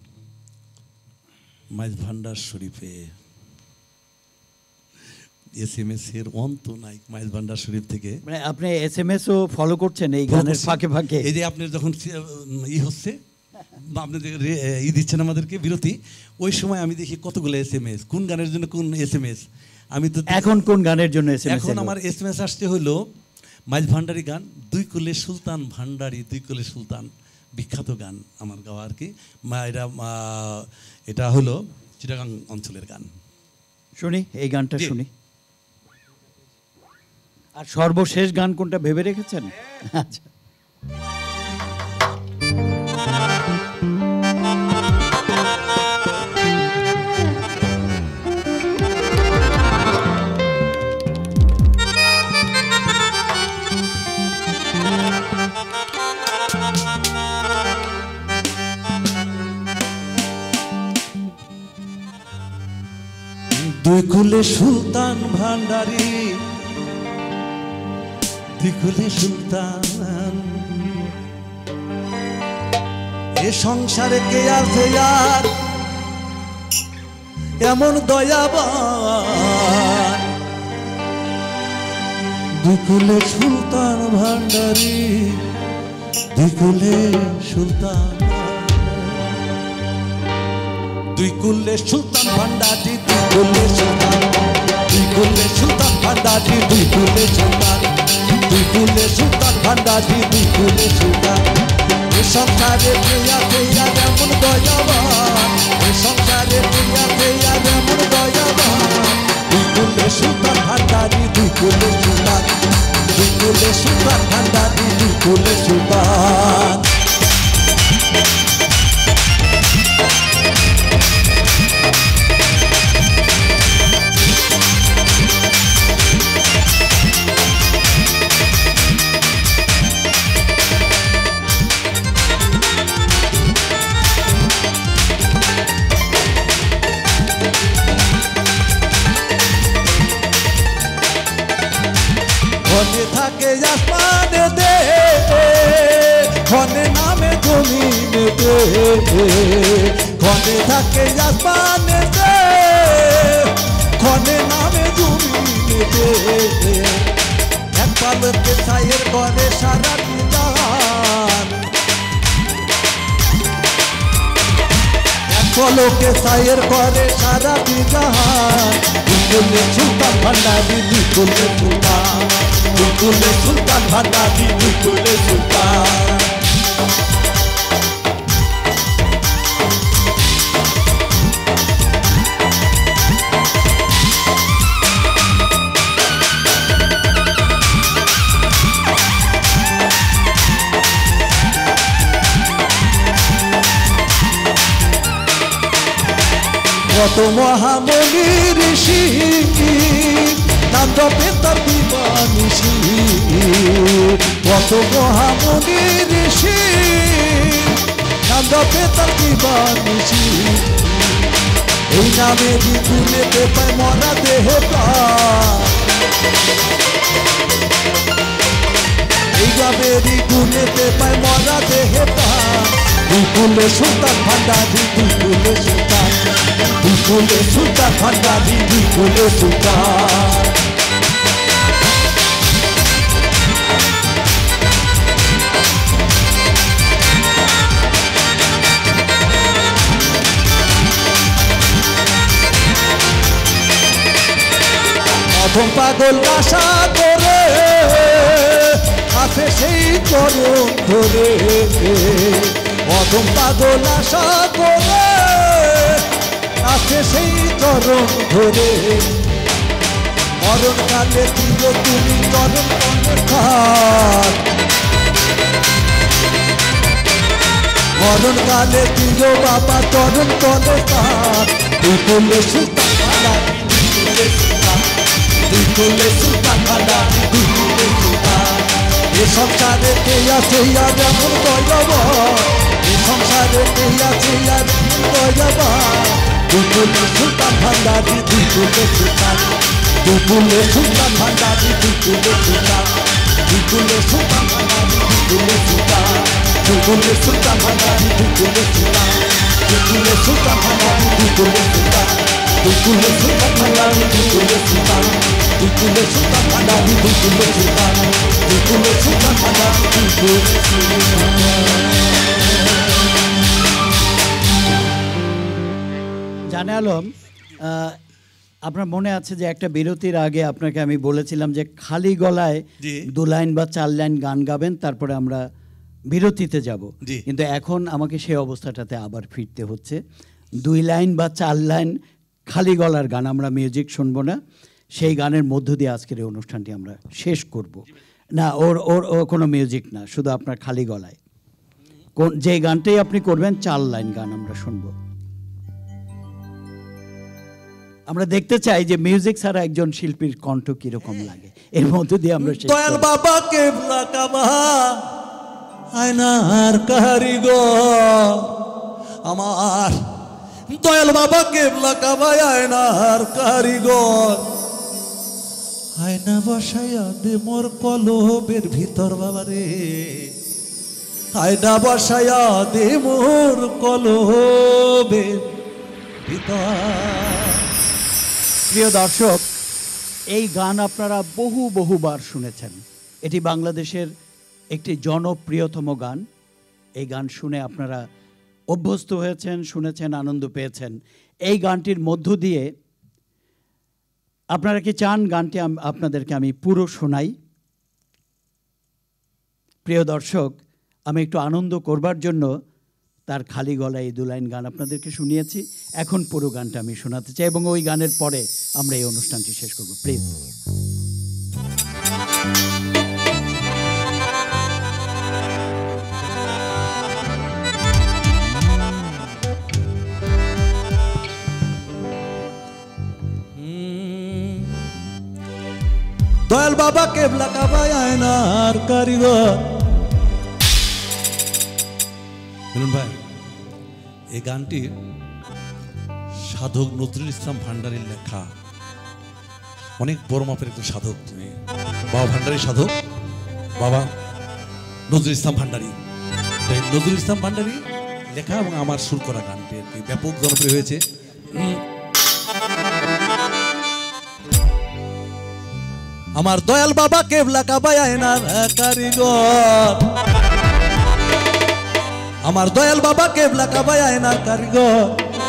মাইজ ভান্ডার শরীফে এস এম এস এর অন্ত নাই মাইজ ভান্ডার শরীফ থেকে মানে আপনি এস এম এস ও ফলো করছেন এই গানের ফাঁকে ফাঁকে? এই যে আপনার যখন ই হচ্ছে বা আপনি যে ই দিচ্ছেন আমাদেরকে বিরতি, ওই সময় আমি দেখি কতগুলো এস এম এস, কোন গানের জন্য কোন এস এম এস। আমি তো এখন কোন গানের জন্য এস এম এস? এখন আমার এস এম এস আসতে হলো মাইজ ভান্ডারি গান, দুই কুলে সুলতান ভান্ডারি, দুই কুলে সুলতান বিখ্যাত গান আমার গাওয়া আর কি। এটা এটা হলো চিটাগাং অঞ্চলের গান। শুনি এই গানটা শুনি। আর সর্বশেষ গান কোনটা ভেবে রেখেছেন? আচ্ছা দুই কুলে সুলতান ভান্ডারি, দুই কুলে সুলতান, এ সংসারে কে আছে আর এমন দয়াবান। দুই কুলে সুলতান ভান্ডারি, দুই কুলে সুলতান, দুই কুলে সুলতান ভান্ডারি, দুই কুলে সুলতান, দুই কুলে সুলতান ভান্ডারি, দুই কুলে সুলতান, দুই কুলে সুলতান ভান্ডারি, দুই কুলে সুলতান। এ সংসারে প্রিয়া প্রিয়া এমন দয়াবান, এ সংসারে প্রিয়া প্রিয়া এমন দয়াবান। দুই কুলে সুলতান ভান্ডারি, দুই কুলে সুলতান, দুই কুলে সুলতান ভান্ডারি, দুই কুলে সুলতান। খনে থাকে আসমানে দে, খনে নামে জমিনে দে, খনে থাকে আসমানে দে, খনে নামে জমিনে দে। এক পালকে ছায়ের করে সারা জাহান, এক পলকে ছায়ের করে সারা জাহান। দুই কুলে সুলতান ভান্ডারি, দুই কুলে সুলতান, দুই কুলে সুলতান ভান্ডারি, দুই কুলে সুলতান। কত মহামণি ঋষি নাম জপে তার দিবানিশি, কত মহামণি ঋষি নাম জপে তার দিবানিশি। এই নামে বিপুলেতে পায় মরা দেহ প্রাণ, আগুনেতে পায় মরা দেহে প্রাণ বিপুলে সুলতান ভান্ডারি বিপুলে সুলতান বিপুলে সুলতান ভান্ডারি বিপুলে সুলতান অধম পাগল আশা করে আছে সেই চরণ ধরে অধম পাগল আশা করে আছে সেই চরণ ধরে মরণকালে দিল তুমি চরণ খান মরণকালে দিল বাবা চরণ তলে খান বিপুলে সুলতান ভান্ডারি বিপুলে সুলতান বিপুলে সুলতান ভান্ডারি বিপুলে সুলতান এ সংসারে কে আছে আর এমন দয়াবান এ সংসারে কে আছে আর এমন দয়াবান বিপুলে সুলতান ভান্ডারি বিপুলে সুলতান বিপুলে সুলতান ভান্ডারি বিপুলে সুলতান বিপুলে সুলতান ভান্ডারি বিপুলে সুলতান বিপুলে সুলতান ভান্ডারি বিপুলে সুলতান বিপুলে সুলতান ভান্ডারি বিপুলে সুলতান বিপুলে সুলতান ভান্ডারি বিপুলে সুলতান বিপুলে সুলতান ভান্ডারি বিপুলে সুলতান বিপুলে সুলতান ভান্ডারি বিপুলে জানে আলম, আপনার মনে আছে যে একটা বিরতির আগে আপনাকে আমি বলেছিলাম যে খালি গলায় দু লাইন বা চার লাইন গান গাবেন, তারপরে আমরা বিরতিতে যাব, কিন্তু এখন আমাকে সেই অবস্থাটাতে আবার ফিরতে হচ্ছে। দুই লাইন বা চার লাইন খালি গলার গান, আমরা মিউজিক শুনবো না, সেই গানের মধ্য দিয়ে আজকের এই অনুষ্ঠানটি আমরা শেষ করব। না, ওর ওর ও কোনো মিউজিক না, শুধু আপনার খালি গলায় কোন যে গানটাই আপনি করবেন চার লাইন গান আমরা শুনবো। আমরা দেখতে চাই যে মিউজিক ছাড়া একজন শিল্পীর কণ্ঠ কিরকম লাগে, এর মধ্য দিয়ে আমরা দয়াল বাবা কেবলা কাবা আয়নার কারিগর আমার দয়াল বাবা কেবলা কাবা আয়নার কারিগর আয়না বসাইয়া দে মোর কলবের ভিতর বাবা রে আয়না বসাইয়া দে মোর কলবের ভিতর। প্রিয় দর্শক, এই গান আপনারা বহু বহুবার শুনেছেন। এটি বাংলাদেশের একটি জনপ্রিয়তম গান। এই গান শুনে আপনারা অভ্যস্ত হয়েছেন, শুনেছেন, আনন্দ পেয়েছেন। এই গানটির মধ্য দিয়ে আপনারা কি চান গানটি আপনাদেরকে আমি পুরো শোনাই? প্রিয় দর্শক, আমি একটু আনন্দ করবার জন্য তার খালি গলায় এই দু লাইন গান আপনাদেরকে শুনিয়েছি। এখন পুরো গানটা আমি শোনাতে চাই এবং ওই গানের পরে আমরা এই অনুষ্ঠানটি শেষ করব। প্লিজ। দয়াল বাবা কেবলা কাবা আয়নার কারিগর। ভাই, এই গানটি সাধক নজরুল ইসলাম ভান্ডারীর লেখা। অনেক বড় মাপের একজন সাধক, তুমি বাবা ভান্ডারী সাধক, বাবা নজরুল ইসলাম ভান্ডারী। নজরুল ইসলাম ভান্ডারী লেখা এবং আমার সুর করা গানটি ব্যাপক জনপ্রিয় হয়েছে। আমার দয়াল বাবা কেবলা কাবা আয়নার কারিগর, আমার দয়াল বাবা কেবলা কাবা আয়নার কারিগর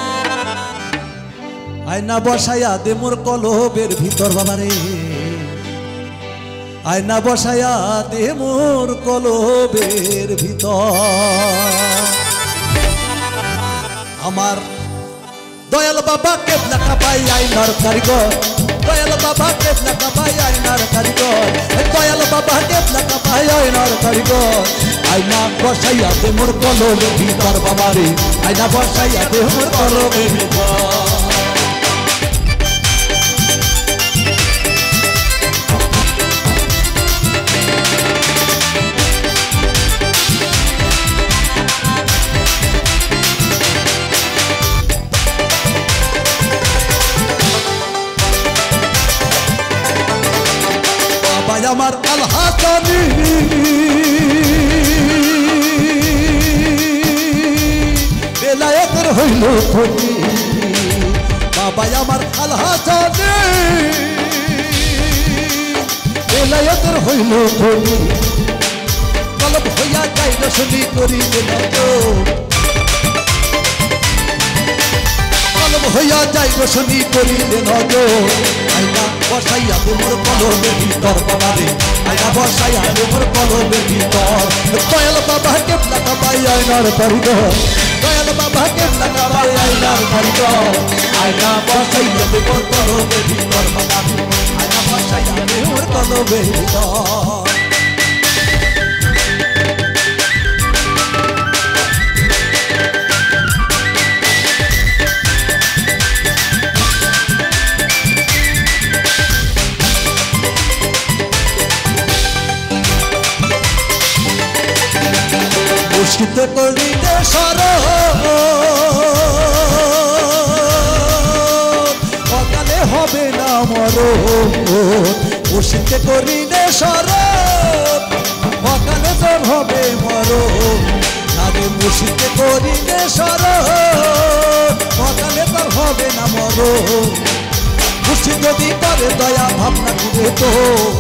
আয়না বসাইয়া দে মোর কলবের ভিতর বাবা রে আয়না বসাইয়া দে মোর কলবের ভিতর। আমার দয়াল বাবা কেবলা কাবা আয়নার কারিগর, দয়াল বাবা কেবলা কাবা আয়নার কারিগর, দয়াল বাবা কেবলা কাবা আয়নার কারিগর আয়না বসাইয়া দে মোর কলবের ভিতর বাবা রে আয়না বসাইয়া দে মোর কলবের ভিতর। আমার আল হাসানি হইল ধনী বাবাই আমার আল্লাহ জানে বেলায়েতের হইল ধনী কলম হইয়া যাই রসনি করিলে নজর কলম হইয়া যাই রসনি করিলে নজর আইনা বসাইয়া মোর কলমের ভিতর বাবারে আইনা বসাইয়া মোর কলমের ভিতর দয়াল বাবা কেবলা কাবাই আইনার কারিগর দয়াল বাবা কেবলা কাবাই আইনার কারিগর আইনা বসাইয়া মোর কলমের ভিতর বাবারে আইনা বসাইয়া মোর কলমের ভিতর মুর্শিদ করিলে শরণ অকালে হবে না মরণ মুর্শিদ করিলে শরণ অকালে তোর হবে মরণ আরে মুর্শিদ করিলে শরণ অকালে তোর হবে না মরণ মুর্শিদ যদি করে দয়া ভাবনা করে তো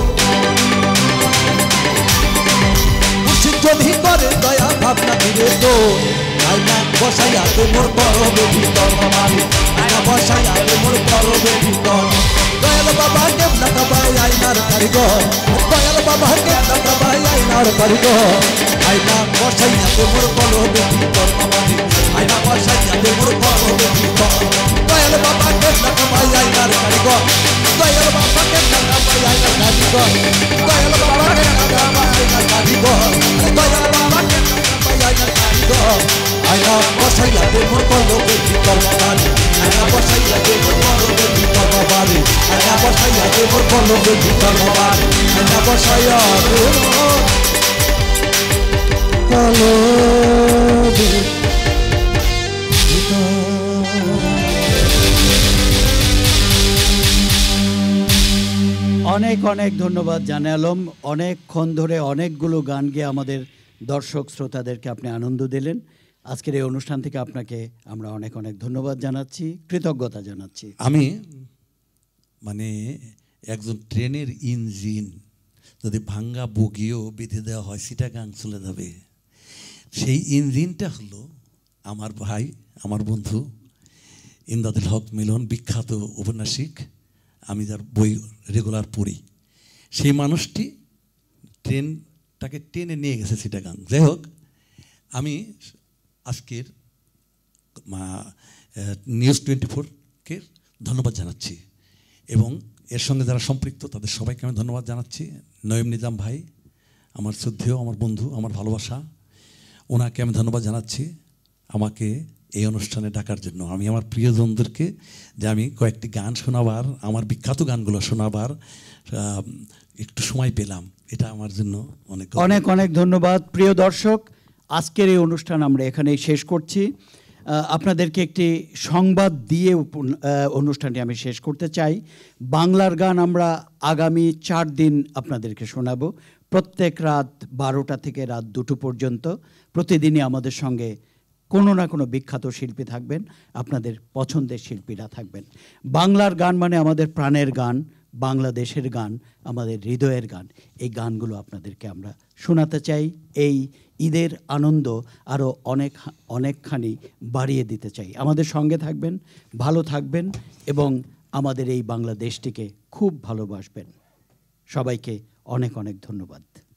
যদি করে দয়া ভাবনা দিলে তো আইনা বসাইয়া মোর করবে ভিতর বাবারে আইনা বসাইয়া মোর করবে ভিতর দয়াল বাবা কেবলা কাবাই আইনার কারিগর দয়াল বাবা কেবলা কাবাই আইনার কারিগর আইনা বসাইয়া মোর করবে ভিতর বাবারে আইনা বসাইয়া মোর করবে ভিতর দয়াল বাবা কেবলা কাবাই আইনার কারিগর দয়াল বাবা কেবলা কাবাই আইনার কারিগর দয়াল বাবা কেবলা কাবাই আইনার কারিগর দয়াল বাবা কেবলা কাবাই আইনার কারিগর আইনা বসাইয়া মোর করবে ভিতর বাবারে আইনা বসাইয়া মোর করবে ভিতর বাবারে আইনা বসাইয়া মোর করবে ভিতর বাবারে আইনা বসাইয়া মোর করবে অনেক অনেক ধন্যবাদ জানে আলম। অনেকক্ষণ ধরে অনেকগুলো গান গেয়ে আমাদের দর্শক শ্রোতাদেরকে আপনি আনন্দ দিলেন। আজকের এই অনুষ্ঠান থেকে আপনাকে আমরা অনেক অনেক ধন্যবাদ জানাচ্ছি, কৃতজ্ঞতা জানাচ্ছি। আমি মানে একজন ট্রেনের ইঞ্জিন যদি ভাঙ্গা বগিও বেঁধে দেওয়া হয় চিটাগাং চলে যাবে, সেই ইঞ্জিনটা হলো আমার ভাই, আমার বন্ধু ইমদাদুল হক মিলন, বিখ্যাত ঔপন্যাসিক, আমি যার বই রেগুলার পড়ি। সেই মানুষটি ট্রেনটাকে টেনে নিয়ে গেছে চিটাগাং। যাই হোক, আমি আজকের নিউজ টোয়েন্টি ফোরকে ধন্যবাদ জানাচ্ছি এবং এর সঙ্গে যারা সম্পৃক্ত তাদের সবাইকে আমি ধন্যবাদ জানাচ্ছি। নঈম নিজাম ভাই আমার শ্রদ্ধেয়, আমার বন্ধু, আমার ভালোবাসা, ওনাকে আমি ধন্যবাদ জানাচ্ছি আমাকে এই অনুষ্ঠানে ডাকার জন্য। আমি আমার প্রিয়জনদেরকে যে আমি কয়েকটি গান শোনাবার, আমার বিখ্যাত গানগুলো শোনাবার একটু সময় পেলাম, এটা আমার জন্য অনেক অনেক অনেক ধন্যবাদ। প্রিয় দর্শক, আজকের এই অনুষ্ঠান আমরা এখানেই শেষ করছি। আপনাদেরকে একটি সংবাদ দিয়ে অনুষ্ঠানটি আমি শেষ করতে চাই। বাংলার গান আমরা আগামী চার দিন আপনাদেরকে শোনাবো, প্রত্যেক রাত বারোটা থেকে রাত দুটো পর্যন্ত। প্রতিদিনই আমাদের সঙ্গে কোনো না কোনো বিখ্যাত শিল্পী থাকবেন, আপনাদের পছন্দের শিল্পীরা থাকবেন। বাংলার গান মানে আমাদের প্রাণের গান, বাংলাদেশের গান, আমাদের হৃদয়ের গান। এই গানগুলো আপনাদেরকে আমরা শোনাতে চাই। এই ঈদের আনন্দ আরও অনেক অনেকখানি বাড়িয়ে দিতে চাই। আমাদের সঙ্গে থাকবেন, ভালো থাকবেন এবং আমাদের এই বাংলাদেশটিকে খুব ভালোবাসবেন। সবাইকে অনেক অনেক ধন্যবাদ।